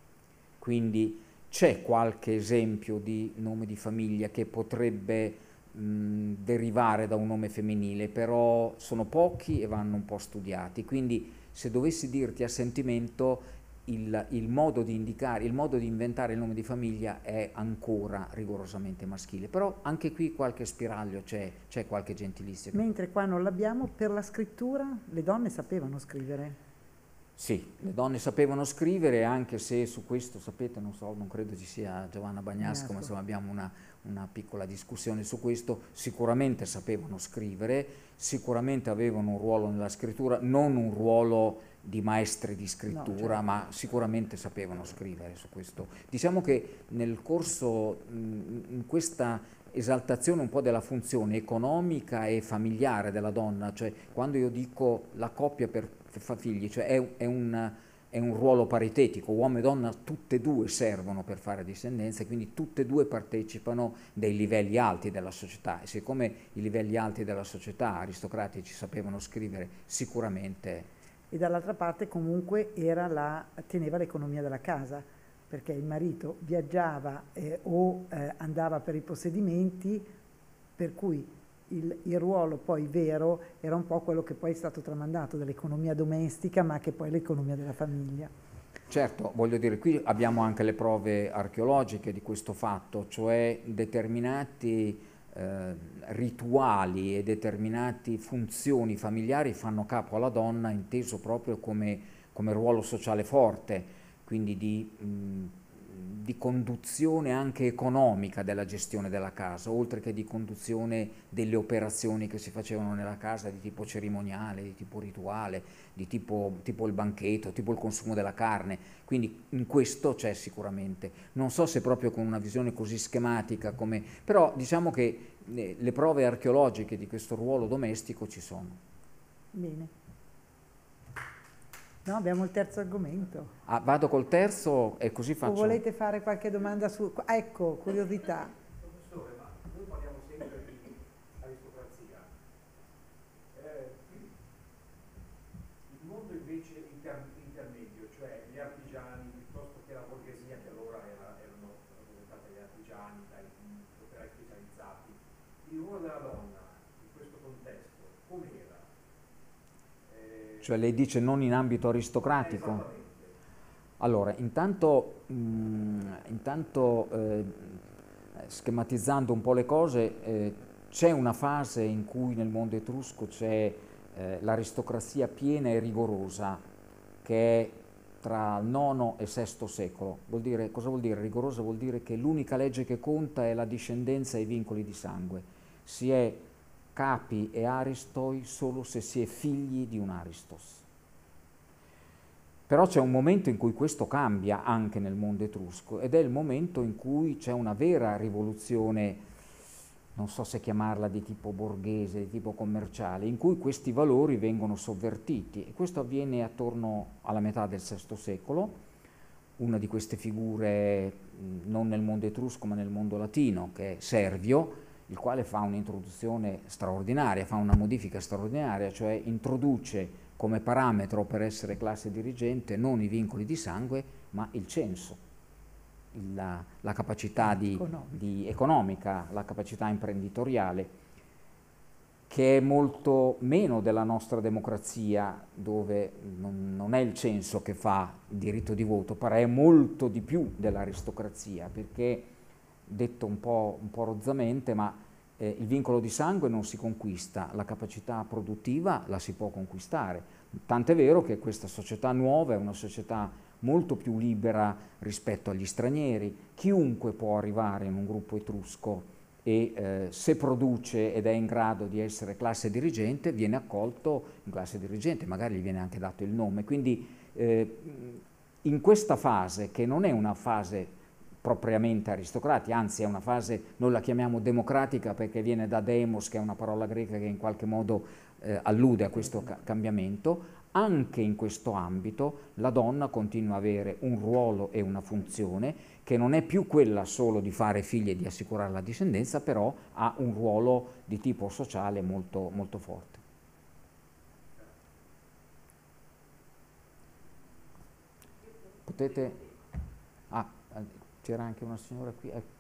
Quindi c'è qualche esempio di nome di famiglia che potrebbe mh, derivare da un nome femminile, però sono pochi e vanno un po' studiati. Quindi se dovessi dirti a sentimento, il, il modo di indicare, il modo di inventare il nome di famiglia è ancora rigorosamente maschile, però anche qui qualche spiraglio c'è, c'è qualche gentilizio. Mentre qua non l'abbiamo, per la scrittura le donne sapevano scrivere? Sì, le donne sapevano scrivere, anche se su questo, sapete, non so, non credo ci sia Giovanna Bagnasco, ma insomma abbiamo una, una piccola discussione su questo. Sicuramente sapevano scrivere, sicuramente avevano un ruolo nella scrittura, non un ruolo di maestri di scrittura, no, certo. ma sicuramente sapevano scrivere su questo. Diciamo che nel corso, in questa esaltazione un po' della funzione economica e familiare della donna, cioè quando io dico la coppia per, per fa figli, cioè è, è, un, è un ruolo paritetico, uomo e donna tutte e due servono per fare discendenza, e quindi tutte e due partecipano dei livelli alti della società, e siccome i livelli alti della società aristocratici sapevano scrivere, sicuramente. E dall'altra parte comunque era la, teneva l'economia della casa, perché il marito viaggiava eh, o eh, andava per i possedimenti, per cui il, il ruolo poi vero era un po' quello che poi è stato tramandato dell'economia domestica, ma che poi è l'economia della famiglia. Certo, voglio dire, qui abbiamo anche le prove archeologiche di questo fatto, cioè determinati eh, rituali e determinate funzioni familiari fanno capo alla donna, inteso proprio come, come ruolo sociale forte, quindi di, mh, di conduzione anche economica della gestione della casa, oltre che di conduzione delle operazioni che si facevano nella casa di tipo cerimoniale, di tipo rituale, di tipo, tipo il banchetto, tipo il consumo della carne. Quindi in questo c'è sicuramente. Non so se proprio con una visione così schematica come... però diciamo che le, le prove archeologiche di questo ruolo domestico ci sono. Bene. No, abbiamo il terzo argomento. Ah, vado col terzo e così faccio. O volete fare qualche domanda su... Ecco, curiosità. Professore, ma noi parliamo sempre di aristocrazia. Eh, il mondo invece inter intermedio, cioè gli artigiani, piuttosto che la borghesia, che allora era, erano rappresentati gli artigiani, dai operai specializzati, il ruolo della donna in questo contesto, com'era? Cioè lei dice non in ambito aristocratico? Allora, intanto, mh, intanto eh, schematizzando un po' le cose, eh, c'è una fase in cui nel mondo etrusco c'è eh, l'aristocrazia piena e rigorosa, che è tra il nono e sesto secolo. Vuol dire, cosa vuol dire rigorosa? Vuol dire che l'unica legge che conta è la discendenza e i vincoli di sangue. Si è capi e aristoi solo se si è figli di un aristos. Però c'è un momento in cui questo cambia anche nel mondo etrusco, ed è il momento in cui c'è una vera rivoluzione, non so se chiamarla di tipo borghese, di tipo commerciale, in cui questi valori vengono sovvertiti, e questo avviene attorno alla metà del sesto secolo. Una di queste figure, non nel mondo etrusco ma nel mondo latino, che è Servio, il quale fa un'introduzione straordinaria, fa una modifica straordinaria, cioè introduce come parametro per essere classe dirigente non i vincoli di sangue, ma il censo, il, la, la capacità di, di economica, la capacità imprenditoriale, che è molto meno della nostra democrazia, dove non, non è il censo che fa il diritto di voto, però è molto di più dell'aristocrazia, perché, detto un po', un po' rozzamente, ma eh, il vincolo di sangue non si conquista, la capacità produttiva la si può conquistare. Tant'è vero che questa società nuova è una società molto più libera rispetto agli stranieri. Chiunque può arrivare in un gruppo etrusco e eh, se produce ed è in grado di essere classe dirigente, viene accolto in classe dirigente, magari gli viene anche dato il nome. Quindi eh, in questa fase, che non è una fase propriamente aristocratici, anzi è una fase, noi la chiamiamo democratica perché viene da demos, che è una parola greca che in qualche modo eh, allude a questo ca cambiamento. Anche in questo ambito la donna continua a avere un ruolo e una funzione che non è più quella solo di fare figli e di assicurare la discendenza, però ha un ruolo di tipo sociale molto, molto forte. Potete... Ah, c'era anche una signora qui. Eh.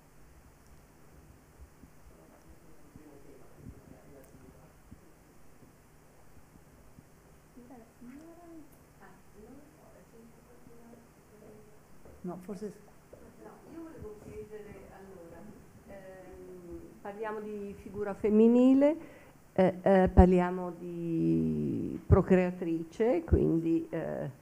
No, forse... No, io volevo chiedere, allora, ehm, parliamo di figura femminile, eh, eh, parliamo di procreatrice, quindi eh,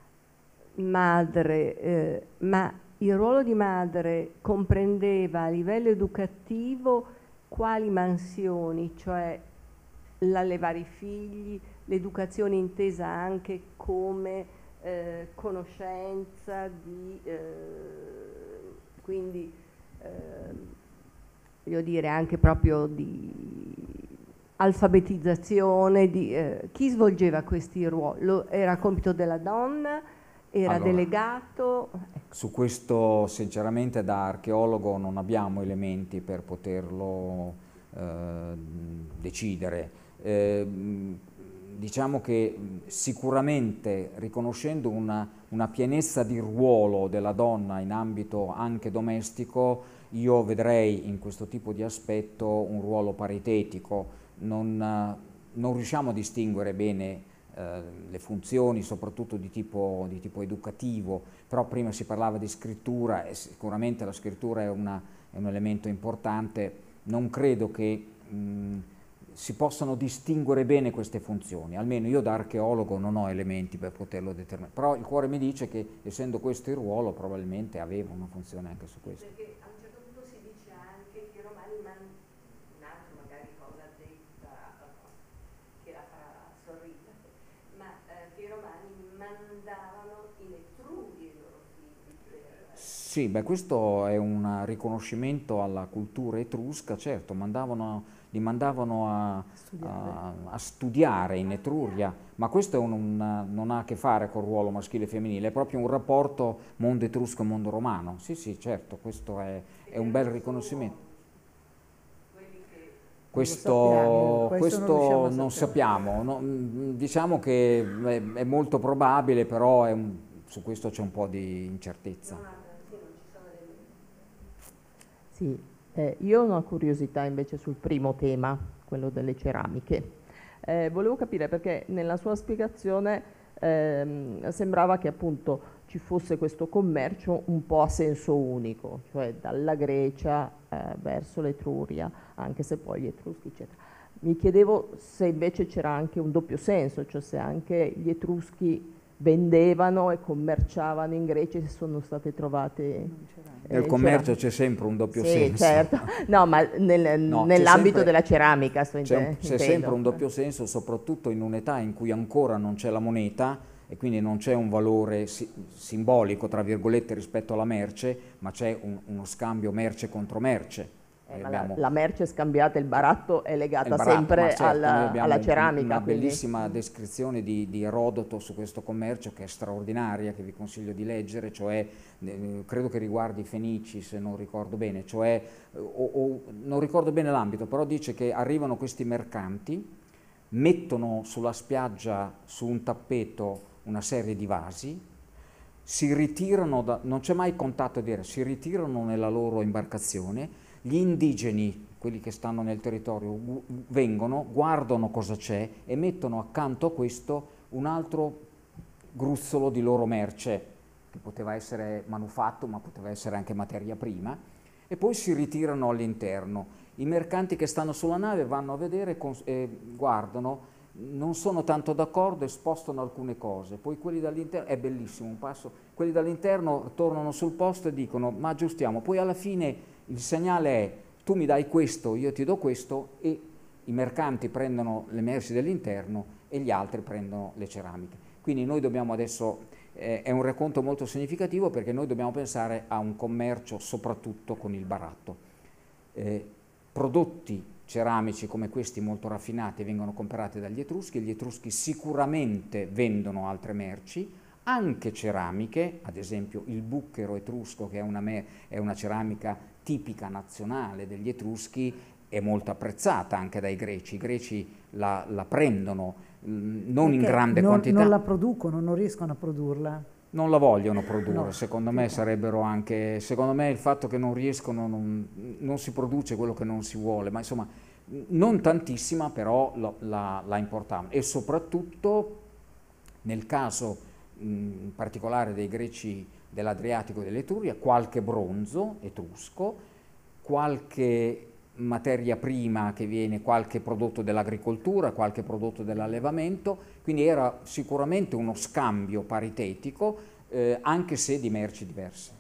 madre, eh, ma il ruolo di madre comprendeva a livello educativo quali mansioni, cioè l'allevare i figli, l'educazione intesa anche come eh, conoscenza di, eh, quindi eh, voglio dire anche proprio di alfabetizzazione, di, eh, chi svolgeva questi ruoli? Era compito della donna? Era allora, delegato? Su questo sinceramente da archeologo non abbiamo elementi per poterlo eh, decidere. Eh, diciamo che sicuramente riconoscendo una, una pienezza di ruolo della donna in ambito anche domestico, io vedrei in questo tipo di aspetto un ruolo paritetico. Non, non riusciamo a distinguere bene eh, le funzioni, soprattutto di tipo, di tipo educativo, però prima si parlava di scrittura e sicuramente la scrittura è, una, è un elemento importante. Non credo che mh, si possano distinguere bene queste funzioni, almeno io da archeologo non ho elementi per poterlo determinare, però il cuore mi dice che essendo questo il ruolo probabilmente aveva una funzione anche su questo. Perché a un certo punto si dice anche che i romani, un altro magari cosa detta che la fa sorridere, ma eh, che i romani mandavano in Etruria i loro figli. Per... Sì, beh, questo è un riconoscimento alla cultura etrusca, certo, mandavano... li mandavano a studiare. A, a studiare in Etruria, ma questo è un, un, non ha a che fare col ruolo maschile e femminile, è proprio un rapporto mondo etrusco e mondo romano. Sì, sì, certo, questo è, è un bel riconoscimento. Questo, questo, questo non, non sappiamo, no, diciamo che è, è molto probabile, però è un, su questo c'è un po' di incertezza. Sì. Eh, io ho una curiosità invece sul primo tema, quello delle ceramiche. Eh, volevo capire perché nella sua spiegazione ehm, sembrava che appunto ci fosse questo commercio un po' a senso unico, cioè dalla Grecia eh, verso l'Etruria, anche se poi gli Etruschi eccetera. Mi chiedevo se invece c'era anche un doppio senso, cioè se anche gli Etruschi vendevano e commerciavano in Grecia e sono state trovate... Nel commercio c'è sempre un doppio sì, senso. Certo, no, ma nel, no, nell'ambito della ceramica. C'è sempre un doppio senso, soprattutto in un'età in cui ancora non c'è la moneta e quindi non c'è un valore si simbolico, tra virgolette, rispetto alla merce, ma c'è un, uno scambio merce contro merce. Eh, la, la merce scambiata, il baratto è legata baratto, sempre certo, alla, alla ceramica. Una quindi. bellissima descrizione di, di Erodoto su questo commercio che è straordinaria, che vi consiglio di leggere, cioè eh, credo che riguardi i Fenici se non ricordo bene, cioè o, o, non ricordo bene l'ambito, però dice che arrivano questi mercanti, mettono sulla spiaggia su un tappeto una serie di vasi, si ritirano, da, non c'è mai contatto diretto, si ritirano nella loro imbarcazione. Gli indigeni, quelli che stanno nel territorio, vengono, guardano cosa c'è e mettono accanto a questo un altro gruzzolo di loro merce, che poteva essere manufatto ma poteva essere anche materia prima, e poi si ritirano all'interno. I mercanti che stanno sulla nave vanno a vedere e guardano, non sono tanto d'accordo e spostano alcune cose, poi quelli dall'interno, è bellissimo un passo, quelli dall'interno tornano sul posto e dicono ma aggiustiamo, poi alla fine il segnale è tu mi dai questo, io ti do questo, e i mercanti prendono le merci dell'interno e gli altri prendono le ceramiche. Quindi noi dobbiamo adesso eh, è un racconto molto significativo perché noi dobbiamo pensare a un commercio soprattutto con il baratto. Eh, prodotti ceramici come questi molto raffinati vengono comprati dagli Etruschi, gli Etruschi sicuramente vendono altre merci, anche ceramiche, ad esempio il bucchero etrusco, che è una, è una ceramica tipica nazionale degli Etruschi, è molto apprezzata anche dai greci. I greci la, la prendono mh, non in grande non, quantità. Non la producono, non riescono a produrla. Non la vogliono produrre, no, secondo me sarebbero anche, secondo me il fatto che non riescono, non, non si produce quello che non si vuole, ma insomma non tantissima, però la, la, la importante. E soprattutto nel caso mh, in particolare dei greci dell'Adriatico e dell'Etruria, qualche bronzo etrusco, qualche materia prima che viene, qualche prodotto dell'agricoltura, qualche prodotto dell'allevamento, quindi era sicuramente uno scambio paritetico, eh, anche se di merci diverse.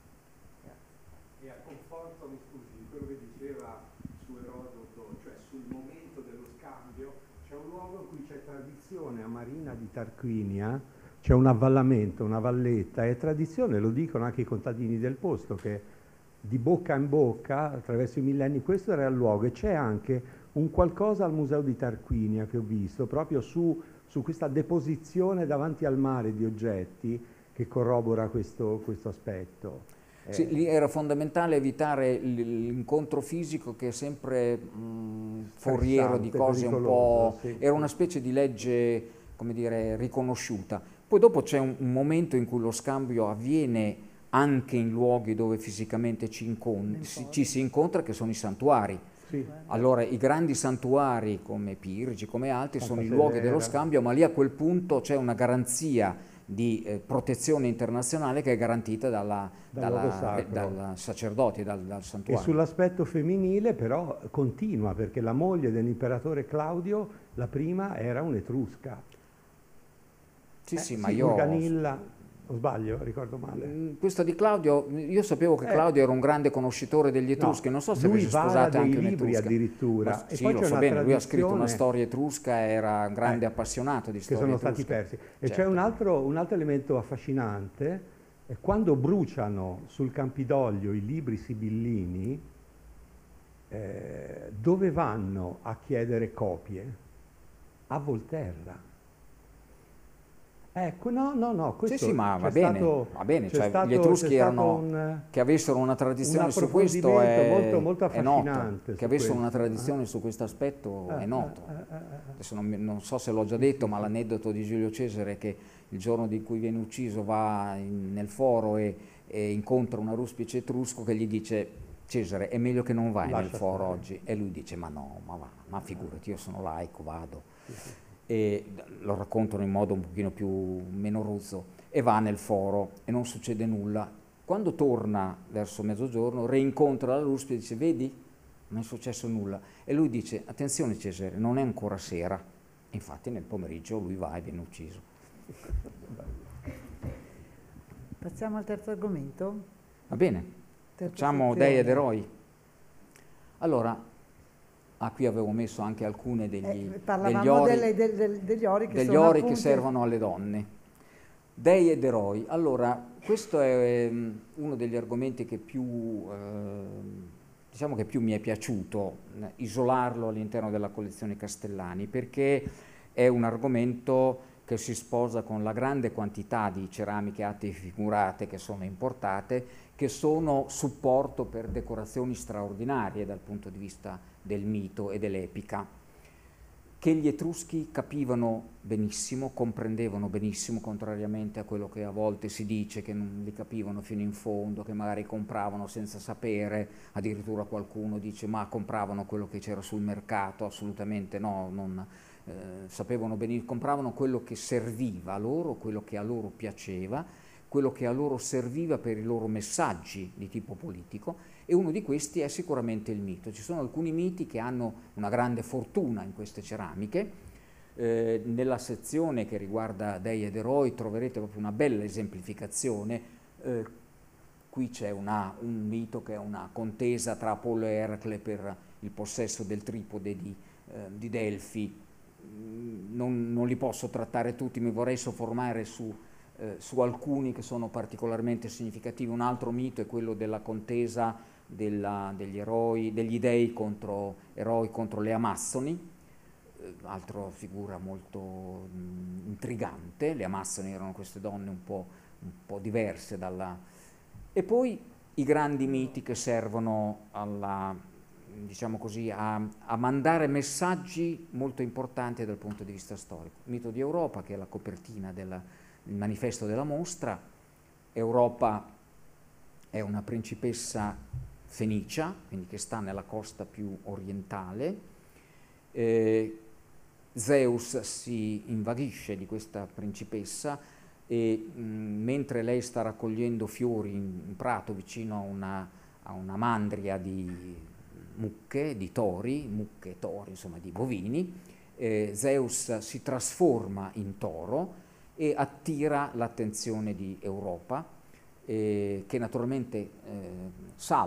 E a conforto, mi scusi, di quello che diceva su Erodoto, cioè sul momento dello scambio, c'è un luogo in cui c'è tradizione a Marina di Tarquinia, c'è un avvallamento, una valletta, è tradizione, lo dicono anche i contadini del posto, che di bocca in bocca, attraverso i millenni, questo era il luogo. E c'è anche un qualcosa al Museo di Tarquinia che ho visto, proprio su, su questa deposizione davanti al mare di oggetti che corrobora questo, questo aspetto. Sì, lì era fondamentale evitare l'incontro fisico che è sempre mh, foriero di cose un po'... Sì, era sì. una specie di legge, come dire, riconosciuta. Poi dopo c'è un, un momento in cui lo scambio avviene anche in luoghi dove fisicamente ci, ci, ci si incontra, che sono i santuari. Sì. Allora i grandi santuari come Pirgi, come altri, Santa sono i Severa. luoghi dello scambio, ma lì a quel punto c'è una garanzia di eh, protezione internazionale che è garantita dalla, Dal dalla, eh, dal sacerdoti, dal, dal santuario. E sull'aspetto femminile però continua, perché la moglie dell'imperatore Claudio, la prima, era un'etrusca. Sì, eh, sì, sì, ma io... Urganilla, o sbaglio, ricordo male. Questa di Claudio, io sapevo che Eh, Claudio era un grande conoscitore degli Etruschi, no, non so se lui avesse vara sposato dei anche libri un'etrusca. addirittura. Ma E sì, poi lo c'è so una bene, lui ha scritto una tradizione- storia etrusca, era un grande Eh, appassionato di che storia sono etrusca. stati persi. E Certo. c'è un altro, un altro elemento affascinante, è quando bruciano sul Campidoglio i libri sibillini, eh, dove vanno a chiedere copie? A Volterra. Ecco, no, no, no, questo Sì, sì, ma va c'è bene, stato- va bene, c'è cioè, stato- gli Etruschi c'è stato erano, un- che avessero una tradizione un su questo è, approfondimento molto- molto è noto, affascinante che su avessero una questo, tradizione eh. su questo aspetto Eh, è noto. eh, eh, eh, eh. Adesso non, mi- non so se l'ho già detto, ma l'aneddoto di Giulio Cesare che il giorno di cui viene ucciso va in- nel foro e, e incontra una ruspice etrusco che gli dice: Cesare, è meglio che non vai Lascia nel foro stare. oggi. E lui dice: ma no, ma va, ma figurati, io sono laico, vado. Sì, sì. E lo raccontano in modo un pochino più meno rozzo, e va nel foro e non succede nulla. Quando torna verso mezzogiorno rincontra la ruspide e dice: vedi, non è successo nulla. E lui dice: attenzione Cesare, non è ancora sera. Infatti nel pomeriggio lui va e viene ucciso. Passiamo al terzo argomento? Va bene, Terza facciamo sezione. dei ed eroi. Allora, ah, qui avevo messo anche alcune degli, Eh, parlavamo degli ori, delle- del- del- degli ori che degli sono ori appunto- che servono alle donne. Dei ed eroi. Allora, questo è ehm, uno degli argomenti che più, ehm, diciamo che più mi è piaciuto eh, isolarlo all'interno della collezione Castellani, perché è un argomento che si sposa con la grande quantità di ceramiche atte figurate che sono importate, che sono supporto per decorazioni straordinarie dal punto di vista del mito e dell'epica, che gli Etruschi capivano benissimo, comprendevano benissimo, contrariamente a quello che a volte si dice, che non li capivano fino in fondo, che magari compravano senza sapere, addirittura qualcuno dice ma compravano quello che c'era sul mercato, assolutamente no, non, eh, sapevano benissimo, compravano quello che serviva a loro, quello che a loro piaceva, quello che a loro serviva per i loro messaggi di tipo politico, e uno di questi è sicuramente il mito. Ci sono alcuni miti che hanno una grande fortuna in queste ceramiche. Eh, nella sezione che riguarda dei ed eroi troverete proprio una bella esemplificazione. Eh, qui c'è una, un mito che è una contesa tra Apollo e Eracle per il possesso del tripode di, eh, di Delfi. Non, non li posso trattare tutti, mi vorrei soffermare su eh, su alcuni che sono particolarmente significativi. Un altro mito è quello della contesa della, degli eroi, degli dei contro eroi contro le Amazzoni, eh, altra figura molto mh, intrigante. Le Amazzoni erano queste donne un po', un po' diverse dalla... E poi i grandi miti che servono alla, diciamo così, a, a mandare messaggi molto importanti dal punto di vista storico. Il mito di Europa, che è la copertina del manifesto della mostra. Europa è una principessa fenicia, quindi che sta nella costa più orientale. Eh, Zeus si invaghisce di questa principessa e mh, mentre lei sta raccogliendo fiori in un prato vicino a una, a una mandria di mucche, di tori, mucche e tori, insomma di bovini, eh, Zeus si trasforma in toro e attira l'attenzione di Europa, eh, che naturalmente eh, salva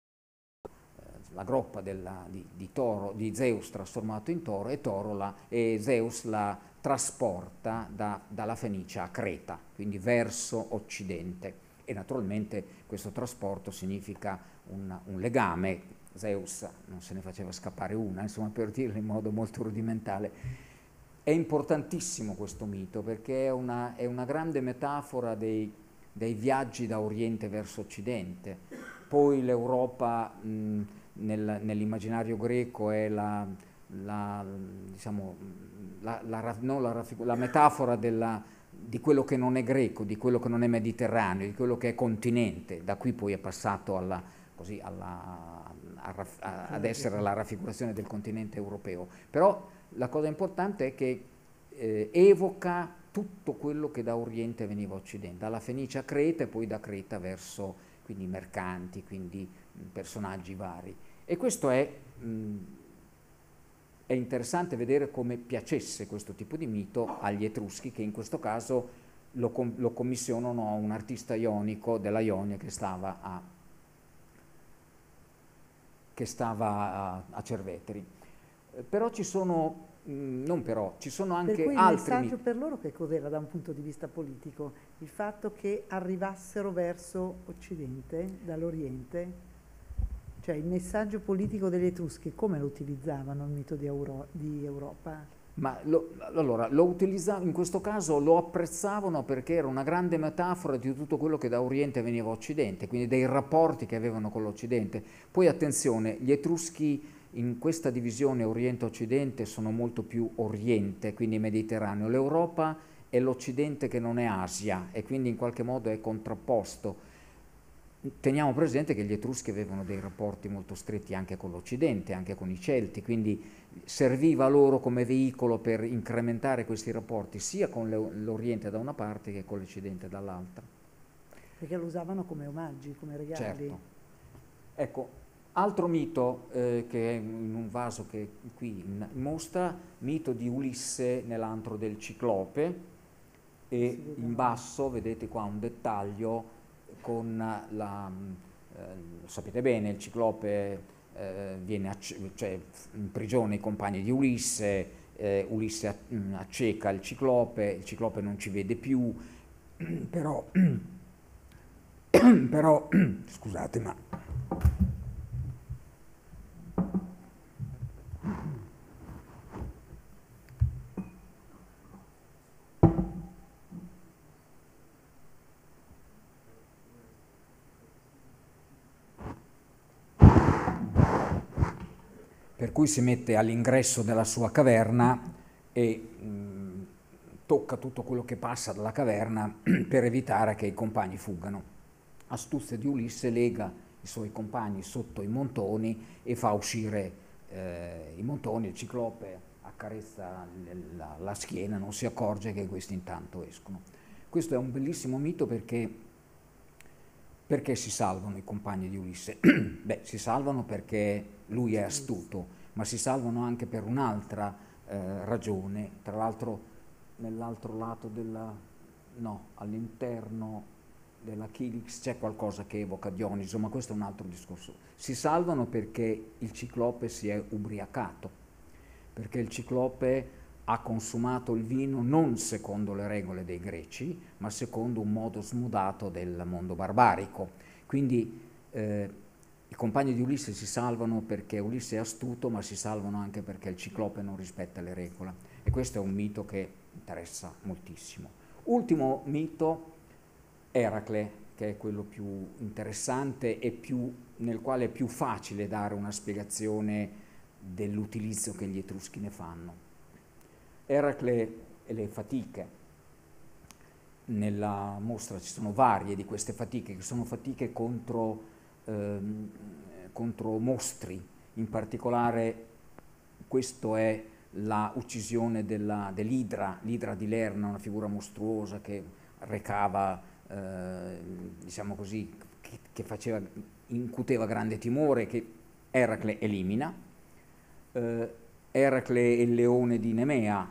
la groppa della, di, di, toro, di Zeus trasformato in toro, e, toro la, e Zeus la trasporta da, dalla Fenicia a Creta, quindi verso occidente, e naturalmente questo trasporto significa un, un legame. Zeus non se ne faceva scappare una, insomma, per dirlo in modo molto rudimentale. È importantissimo questo mito perché è una, è una grande metafora dei, dei viaggi da Oriente verso Occidente. Poi l'Europa mh, nel, nell'immaginario greco è la, la, diciamo, la, la, no, la, la metafora della, di quello che non è greco, di quello che non è mediterraneo, di quello che è continente. Da qui poi è passato alla, così, alla, a, a, ad essere la raffigurazione del continente europeo. Però la cosa importante è che eh, evoca tutto quello che da Oriente veniva a Occidente, dalla Fenicia a Creta e poi da Creta verso quindi mercanti, quindi mh, personaggi vari. E questo è, mh, è interessante vedere come piacesse questo tipo di mito agli Etruschi, che in questo caso lo, com lo commissionano a un artista ionico della Ionia che stava a, che stava a, a Cerveteri. Eh, però ci sono... Non però, ci sono anche per cui altri il messaggio miti. per loro che cos'era da un punto di vista politico? Il fatto che arrivassero verso Occidente, dall'Oriente? Cioè il messaggio politico degli Etruschi, come lo utilizzavano il mito di, Euro di Europa? Ma lo, allora, lo utilizzavano, in questo caso lo apprezzavano perché era una grande metafora di tutto quello che da Oriente veniva a Occidente, quindi dei rapporti che avevano con l'Occidente. Poi attenzione, gli Etruschi in questa divisione Oriente-Occidente sono molto più Oriente, quindi Mediterraneo. L'Europa è l'Occidente che non è Asia e quindi in qualche modo è contrapposto. Teniamo presente che gli Etruschi avevano dei rapporti molto stretti anche con l'Occidente, anche con i Celti, quindi serviva loro come veicolo per incrementare questi rapporti sia con l'Oriente da una parte che con l'Occidente dall'altra. Perché lo usavano come omaggi, come regali. Certo. Ecco, altro mito eh, che è in un vaso che qui mostra, mito di Ulisse nell'antro del Ciclope, e in basso vedete qua un dettaglio con la, eh, sapete bene, il Ciclope eh, viene cioè, imprigiona i compagni di Ulisse, eh, Ulisse acceca il Ciclope, il Ciclope non ci vede più, però, però scusate ma... Per cui si mette all'ingresso della sua caverna e mh, tocca tutto quello che passa dalla caverna per evitare che i compagni fuggano. Astuzia di Ulisse lega i suoi compagni sotto i montoni e fa uscire eh, i montoni. Il Ciclope accarezza la, la schiena, non si accorge che questi intanto escono. Questo è un bellissimo mito perché, perché si salvano i compagni di Ulisse? Beh, si salvano perché lui è astuto, ma si salvano anche per un'altra eh, ragione. Tra l'altro nell'altro lato della, no, all'interno della Chilix c'è qualcosa che evoca Dioniso, ma questo è un altro discorso. Si salvano perché il Ciclope si è ubriacato, perché il Ciclope ha consumato il vino non secondo le regole dei greci, ma secondo un modo smodato del mondo barbarico. Quindi eh, i compagni di Ulisse si salvano perché Ulisse è astuto, ma si salvano anche perché il ciclope non rispetta le regole. E questo è un mito che interessa moltissimo. Ultimo mito, Eracle, che è quello più interessante e più, nel quale è più facile dare una spiegazione dell'utilizzo che gli Etruschi ne fanno. Eracle e le fatiche. Nella mostra ci sono varie di queste fatiche, che sono fatiche contro, ehm, contro mostri. In particolare questo è la uccisione dell'Idra, l'Idra di Lerna, una figura mostruosa che recava, eh, diciamo così, che, che faceva, incuteva grande timore, che Eracle elimina. Eh, Eracle e il leone di Nemea,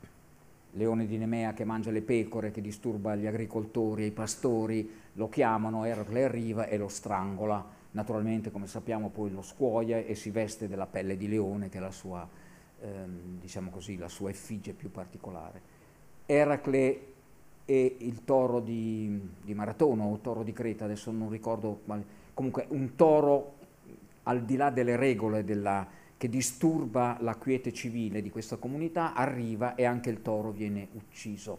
leone di Nemea che mangia le pecore, che disturba gli agricoltori e i pastori, lo chiamano, Eracle arriva e lo strangola. Naturalmente, come sappiamo, poi lo scuoia e si veste della pelle di leone, che è la sua, ehm, diciamo così, la sua effigie più particolare. Eracle e il toro di, di Maratono, o toro di Creta, adesso non ricordo, ma comunque un toro al di là delle regole della che disturba la quiete civile di questa comunità, arriva e anche il toro viene ucciso.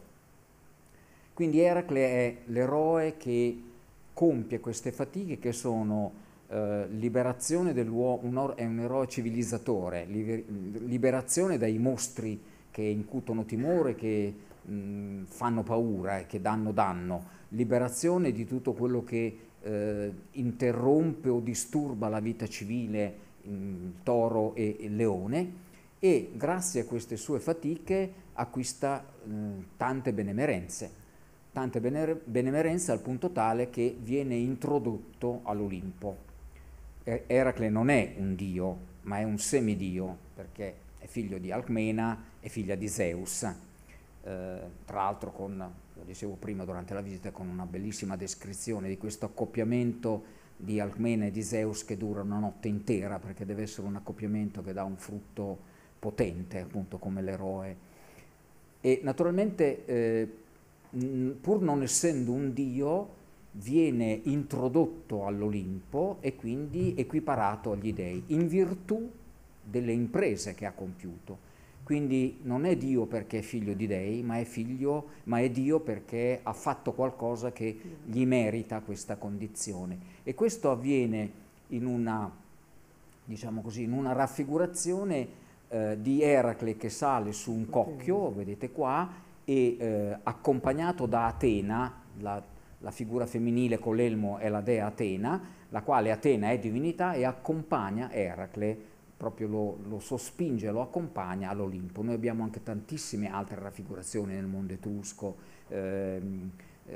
Quindi Eracle è l'eroe che compie queste fatiche, che sono eh, liberazione dell'uomo, è un eroe civilizzatore, liber, liberazione dai mostri che incutono timore, che mh, fanno paura e che danno danno, liberazione di tutto quello che eh, interrompe o disturba la vita civile, il toro e il leone, e grazie a queste sue fatiche acquista eh, tante benemerenze, tante bene, benemerenze al punto tale che viene introdotto all'Olimpo. Eracle non è un dio, ma è un semidio, perché è figlio di Alcmena e figlia di Zeus, eh, tra l'altro con, lo dicevo prima durante la visita, con una bellissima descrizione di questo accoppiamento di Alcmena e di Zeus che dura una notte intera, perché deve essere un accoppiamento che dà un frutto potente, appunto come l'eroe. E naturalmente, eh, pur non essendo un dio, viene introdotto all'Olimpo e quindi equiparato agli dei, in virtù delle imprese che ha compiuto. Quindi non è Dio perché è figlio di dei, ma è figlio, ma è Dio perché ha fatto qualcosa che gli merita questa condizione. E questo avviene in una, diciamo così, in una raffigurazione eh, di Eracle che sale su un cocchio, vedete qua, e eh, accompagnato da Atena, la, la figura femminile con l'elmo è la dea Atena, la quale Atena è divinità e accompagna Eracle, proprio lo, lo sospinge, lo accompagna all'Olimpo. Noi abbiamo anche tantissime altre raffigurazioni nel mondo etrusco, ehm,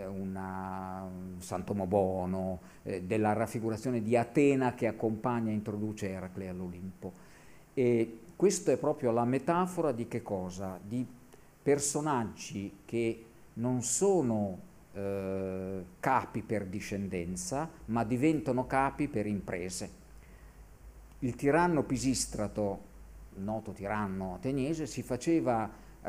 una, un Santo Mobono, eh, della raffigurazione di Atena che accompagna e introduce Eracle all'Olimpo. E questo è proprio la metafora di che cosa? Di personaggi che non sono eh, capi per discendenza, ma diventano capi per imprese. Il tiranno Pisistrato, il noto tiranno ateniese, si faceva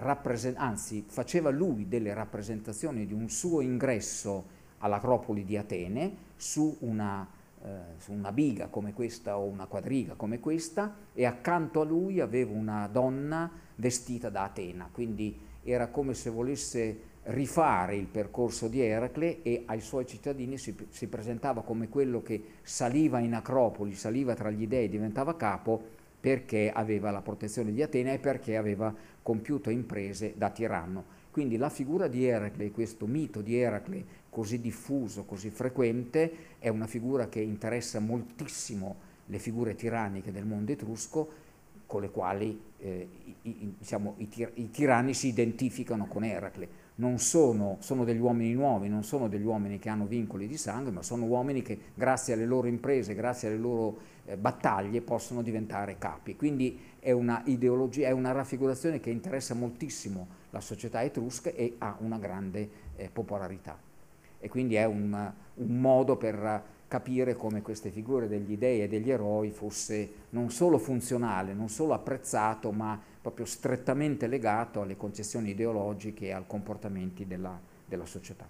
anzi faceva lui delle rappresentazioni di un suo ingresso all'Acropoli di Atene su una, eh, su una biga come questa o una quadriga come questa, e accanto a lui aveva una donna vestita da Atena, quindi era come se volesse rifare il percorso di Eracle, e ai suoi cittadini si, si presentava come quello che saliva in Acropoli, saliva tra gli dei, diventava capo perché aveva la protezione di Atena e perché aveva compiuto imprese da tiranno. Quindi la figura di Eracle, questo mito di Eracle così diffuso, così frequente, è una figura che interessa moltissimo le figure tiranniche del mondo etrusco, con le quali eh, i, diciamo, i, tir i tiranni si identificano con Eracle. Non sono, sono degli uomini nuovi, non sono degli uomini che hanno vincoli di sangue, ma sono uomini che grazie alle loro imprese, grazie alle loro eh, battaglie possono diventare capi. Quindi è una ideologia, è una raffigurazione che interessa moltissimo la società etrusca e ha una grande eh, popolarità. e quindi è un, un modo per capire come queste figure degli dei e degli eroi fosse non solo funzionale, non solo apprezzato, ma proprio strettamente legato alle concezioni ideologiche e ai comportamenti della, della società.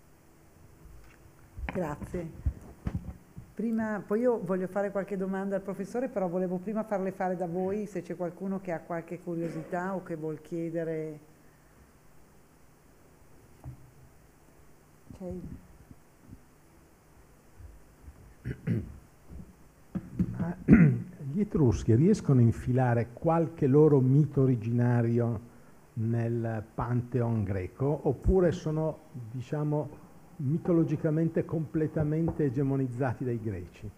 Grazie. Prima, poi io voglio fare qualche domanda al professore, però volevo prima farle fare da voi, se c'è qualcuno che ha qualche curiosità o che vuol chiedere. Okay. Ma gli Etruschi riescono a infilare qualche loro mito originario nel Pantheon greco, oppure sono, diciamo, mitologicamente completamente egemonizzati dai greci?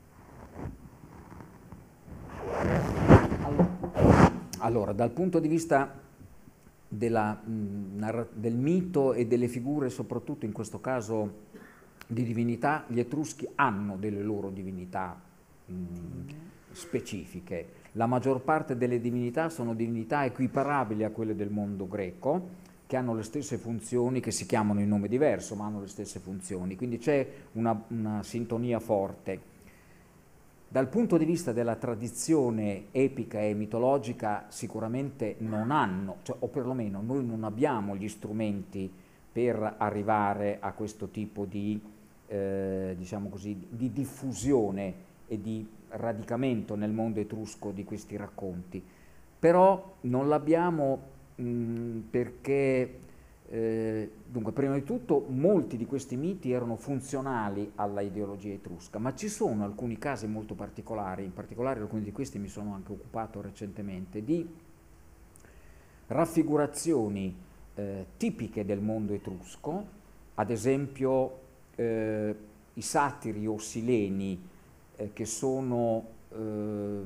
Allora, dal punto di vista della, mh, del mito e delle figure, soprattutto in questo caso di divinità, gli Etruschi hanno delle loro divinità mh, specifiche. La maggior parte delle divinità sono divinità equiparabili a quelle del mondo greco, che hanno le stesse funzioni, che si chiamano in nome diverso, ma hanno le stesse funzioni. Quindi c'è una, una sintonia forte. Dal punto di vista della tradizione epica e mitologica sicuramente non hanno, cioè, o perlomeno noi non abbiamo gli strumenti per arrivare a questo tipo di, eh, diciamo così, di diffusione e di radicamento nel mondo etrusco di questi racconti. Però non l'abbiamo mh, perché, eh, dunque, prima di tutto molti di questi miti erano funzionali alla ideologia etrusca, ma ci sono alcuni casi molto particolari, in particolare alcuni di questi mi sono anche occupato recentemente, di raffigurazioni eh, tipiche del mondo etrusco, ad esempio eh, i satiri o sileni eh, che sono eh,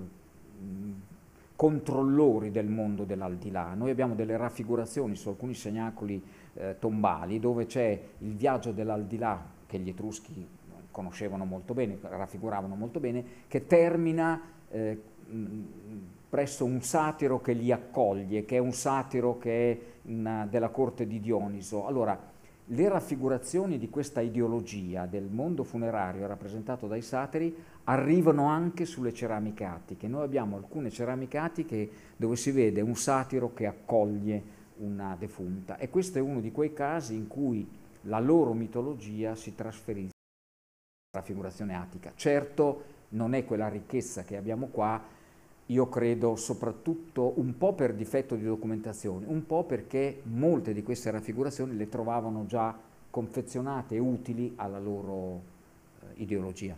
controllori del mondo dell'aldilà. Noi abbiamo delle raffigurazioni su alcuni cenacoli eh, tombali dove c'è il viaggio dell'aldilà, che gli Etruschi conoscevano molto bene, raffiguravano molto bene, che termina eh, presso un satiro che li accoglie, che è un satiro che è una, della corte di Dioniso. Allora, le raffigurazioni di questa ideologia del mondo funerario rappresentato dai satiri arrivano anche sulle ceramiche attiche. Noi abbiamo alcune ceramiche attiche dove si vede un satiro che accoglie una defunta, e questo è uno di quei casi in cui la loro mitologia si trasferisce alla raffigurazione attica. Certo, non è quella ricchezza che abbiamo qua, io credo soprattutto un po' per difetto di documentazione, un po' perché molte di queste raffigurazioni le trovavano già confezionate e utili alla loro eh, ideologia.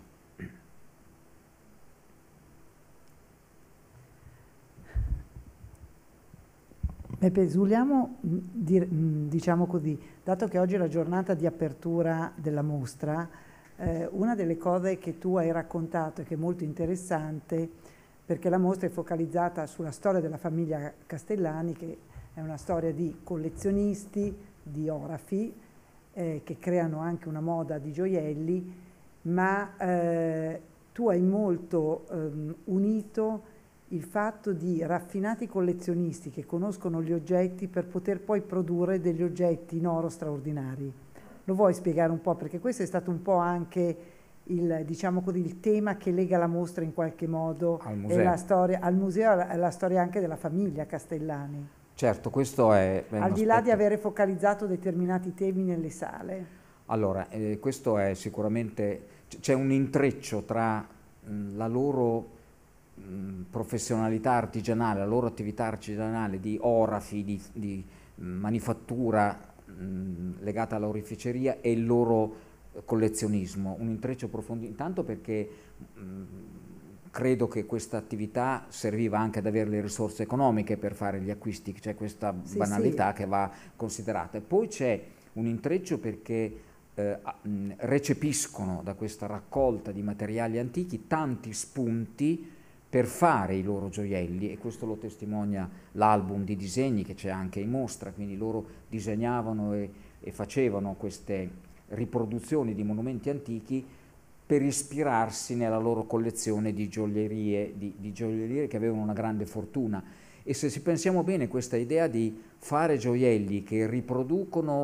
Beppe, esuliamo, diciamo così, dato che oggi è la giornata di apertura della mostra, eh, una delle cose che tu hai raccontato e che è molto interessante, perché la mostra è focalizzata sulla storia della famiglia Castellani, che è una storia di collezionisti, di orafi, eh, che creano anche una moda di gioielli, ma eh, tu hai molto ehm, unito il fatto di raffinati collezionisti che conoscono gli oggetti per poter poi produrre degli oggetti in oro straordinari. Lo vuoi spiegare un po'? Perché questo è stato un po' anche il, diciamo così, il tema che lega la mostra in qualche modo al museo, e la storia, al museo e la storia anche della famiglia Castellani. Certo, questo è... è al di là di avere focalizzato determinati temi nelle sale. Allora, eh, questo è sicuramente... c'è un intreccio tra mh, la loro mh, professionalità artigianale, la loro attività artigianale di orafi, di, di mh, manifattura mh, legata all'oreficeria e il loro collezionismo, un intreccio profondo, intanto perché mh, credo che questa attività serviva anche ad avere le risorse economiche per fare gli acquisti, c'è questa sì, banalità sì. che va considerata, e poi c'è un intreccio perché eh, mh, recepiscono da questa raccolta di materiali antichi tanti spunti per fare i loro gioielli, e questo lo testimonia l'album di disegni che c'è anche in mostra, quindi loro disegnavano e, e facevano queste riproduzioni di monumenti antichi per ispirarsi nella loro collezione di gioiellerie, di, di gioiellerie che avevano una grande fortuna. E se ci pensiamo bene, questa idea di fare gioielli che riproducono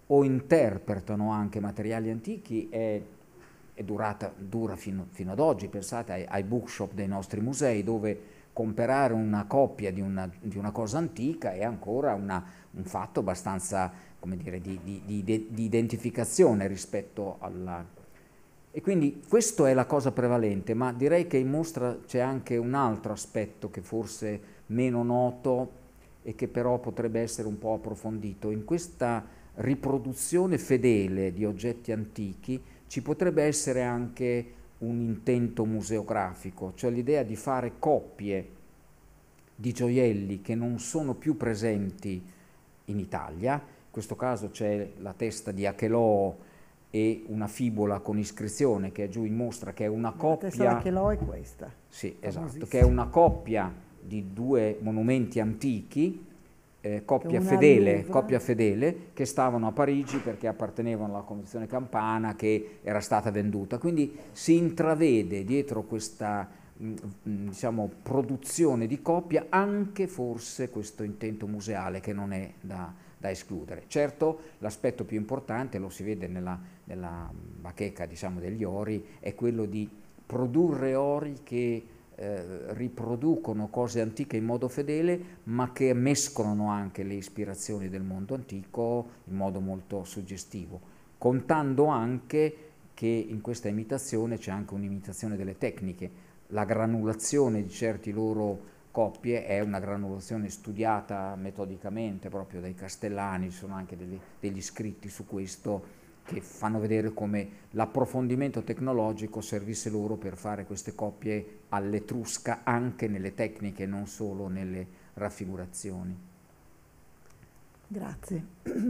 o interpretano anche materiali antichi è, è durata, dura fino, fino ad oggi. Pensate ai, ai bookshop dei nostri musei, dove comprare una copia di una, di una cosa antica è ancora una, un fatto abbastanza, come dire, di, di, di, di identificazione rispetto alla... E quindi questa è la cosa prevalente, ma direi che in mostra c'è anche un altro aspetto che forse meno noto e che però potrebbe essere un po' approfondito. In questa riproduzione fedele di oggetti antichi ci potrebbe essere anche un intento museografico, cioè l'idea di fare coppie di gioielli che non sono più presenti in Italia. In questo caso c'è la testa di Achelò e una fibola con iscrizione che è giù in mostra, che è una coppia... La testa di Achelò è questa. Sì, esatto, che è una coppia di due monumenti antichi, eh, coppia, fedele, coppia fedele, che stavano a Parigi perché appartenevano alla Convenzione Campana, che era stata venduta. Quindi si intravede dietro questa mh, diciamo, produzione di coppia anche forse questo intento museale che non è da, da escludere. Certo, l'aspetto più importante, lo si vede nella, nella bacheca, diciamo, degli ori, è quello di produrre ori che Eh, riproducono cose antiche in modo fedele, ma che mescolano anche le ispirazioni del mondo antico in modo molto suggestivo, contando anche che in questa imitazione c'è anche un'imitazione delle tecniche. La granulazione di certi loro coppie è una granulazione studiata metodicamente proprio dai Castellani, ci sono anche degli, degli scritti su questo che fanno vedere come l'approfondimento tecnologico servisse loro per fare queste coppie all'etrusca anche nelle tecniche, non solo nelle raffigurazioni. Grazie.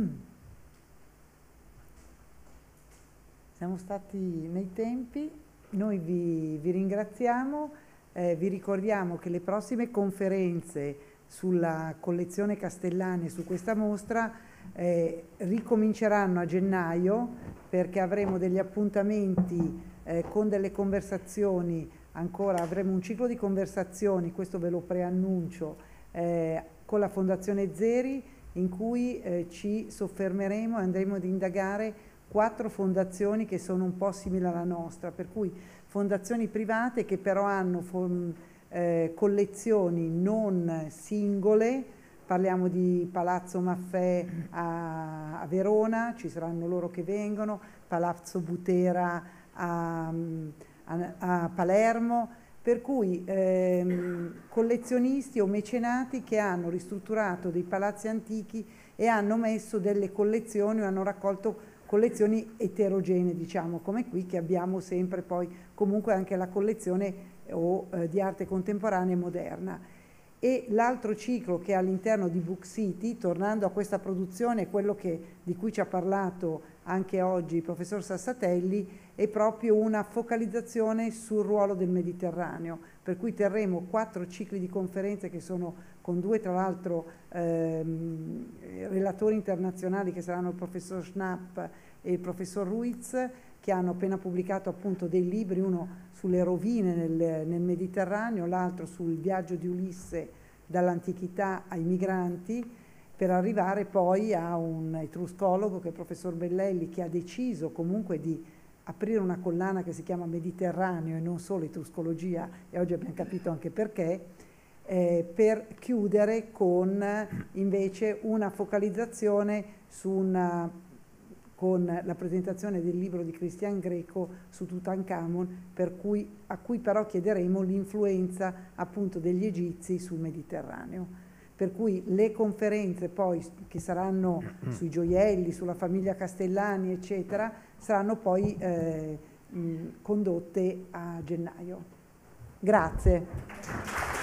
Siamo stati nei tempi, noi vi, vi ringraziamo, eh, vi ricordiamo che le prossime conferenze sulla collezione Castellani e su questa mostra Eh, ricominceranno a gennaio, perché avremo degli appuntamenti eh, con delle conversazioni, ancora avremo un ciclo di conversazioni, questo ve lo preannuncio, eh, con la Fondazione Zeri, in cui eh, ci soffermeremo e andremo ad indagare quattro fondazioni che sono un po' simili alla nostra, per cui fondazioni private che però hanno eh, collezioni non singole. Parliamo di Palazzo Maffè a, a Verona, ci saranno loro che vengono, Palazzo Butera a, a, a Palermo, per cui ehm, collezionisti o mecenati che hanno ristrutturato dei palazzi antichi e hanno messo delle collezioni o hanno raccolto collezioni eterogenee, diciamo, come qui, che abbiamo sempre poi comunque anche la collezione o, eh, di arte contemporanea e moderna. E l'altro ciclo che è all'interno di Book City, tornando a questa produzione, quello che, di cui ci ha parlato anche oggi il professor Sassatelli, è proprio una focalizzazione sul ruolo del Mediterraneo, per cui terremo quattro cicli di conferenze che sono con due tra l'altro ehm, relatori internazionali che saranno il professor Schnapp e il professor Ruiz, che hanno appena pubblicato appunto dei libri, uno sulle rovine nel, nel Mediterraneo, l'altro sul viaggio di Ulisse dall'antichità ai migranti, per arrivare poi a un etruscologo che è il professor Bellelli, che ha deciso comunque di aprire una collana che si chiama Mediterraneo e non solo etruscologia, e oggi abbiamo capito anche perché, eh, per chiudere con invece una focalizzazione su una con la presentazione del libro di Christian Greco su Tutankhamon, per cui, a cui però chiederemo l'influenza appunto degli egizi sul Mediterraneo. Per cui le conferenze poi che saranno sui gioielli, sulla famiglia Castellani, eccetera, saranno poi eh, mh, condotte a gennaio. Grazie.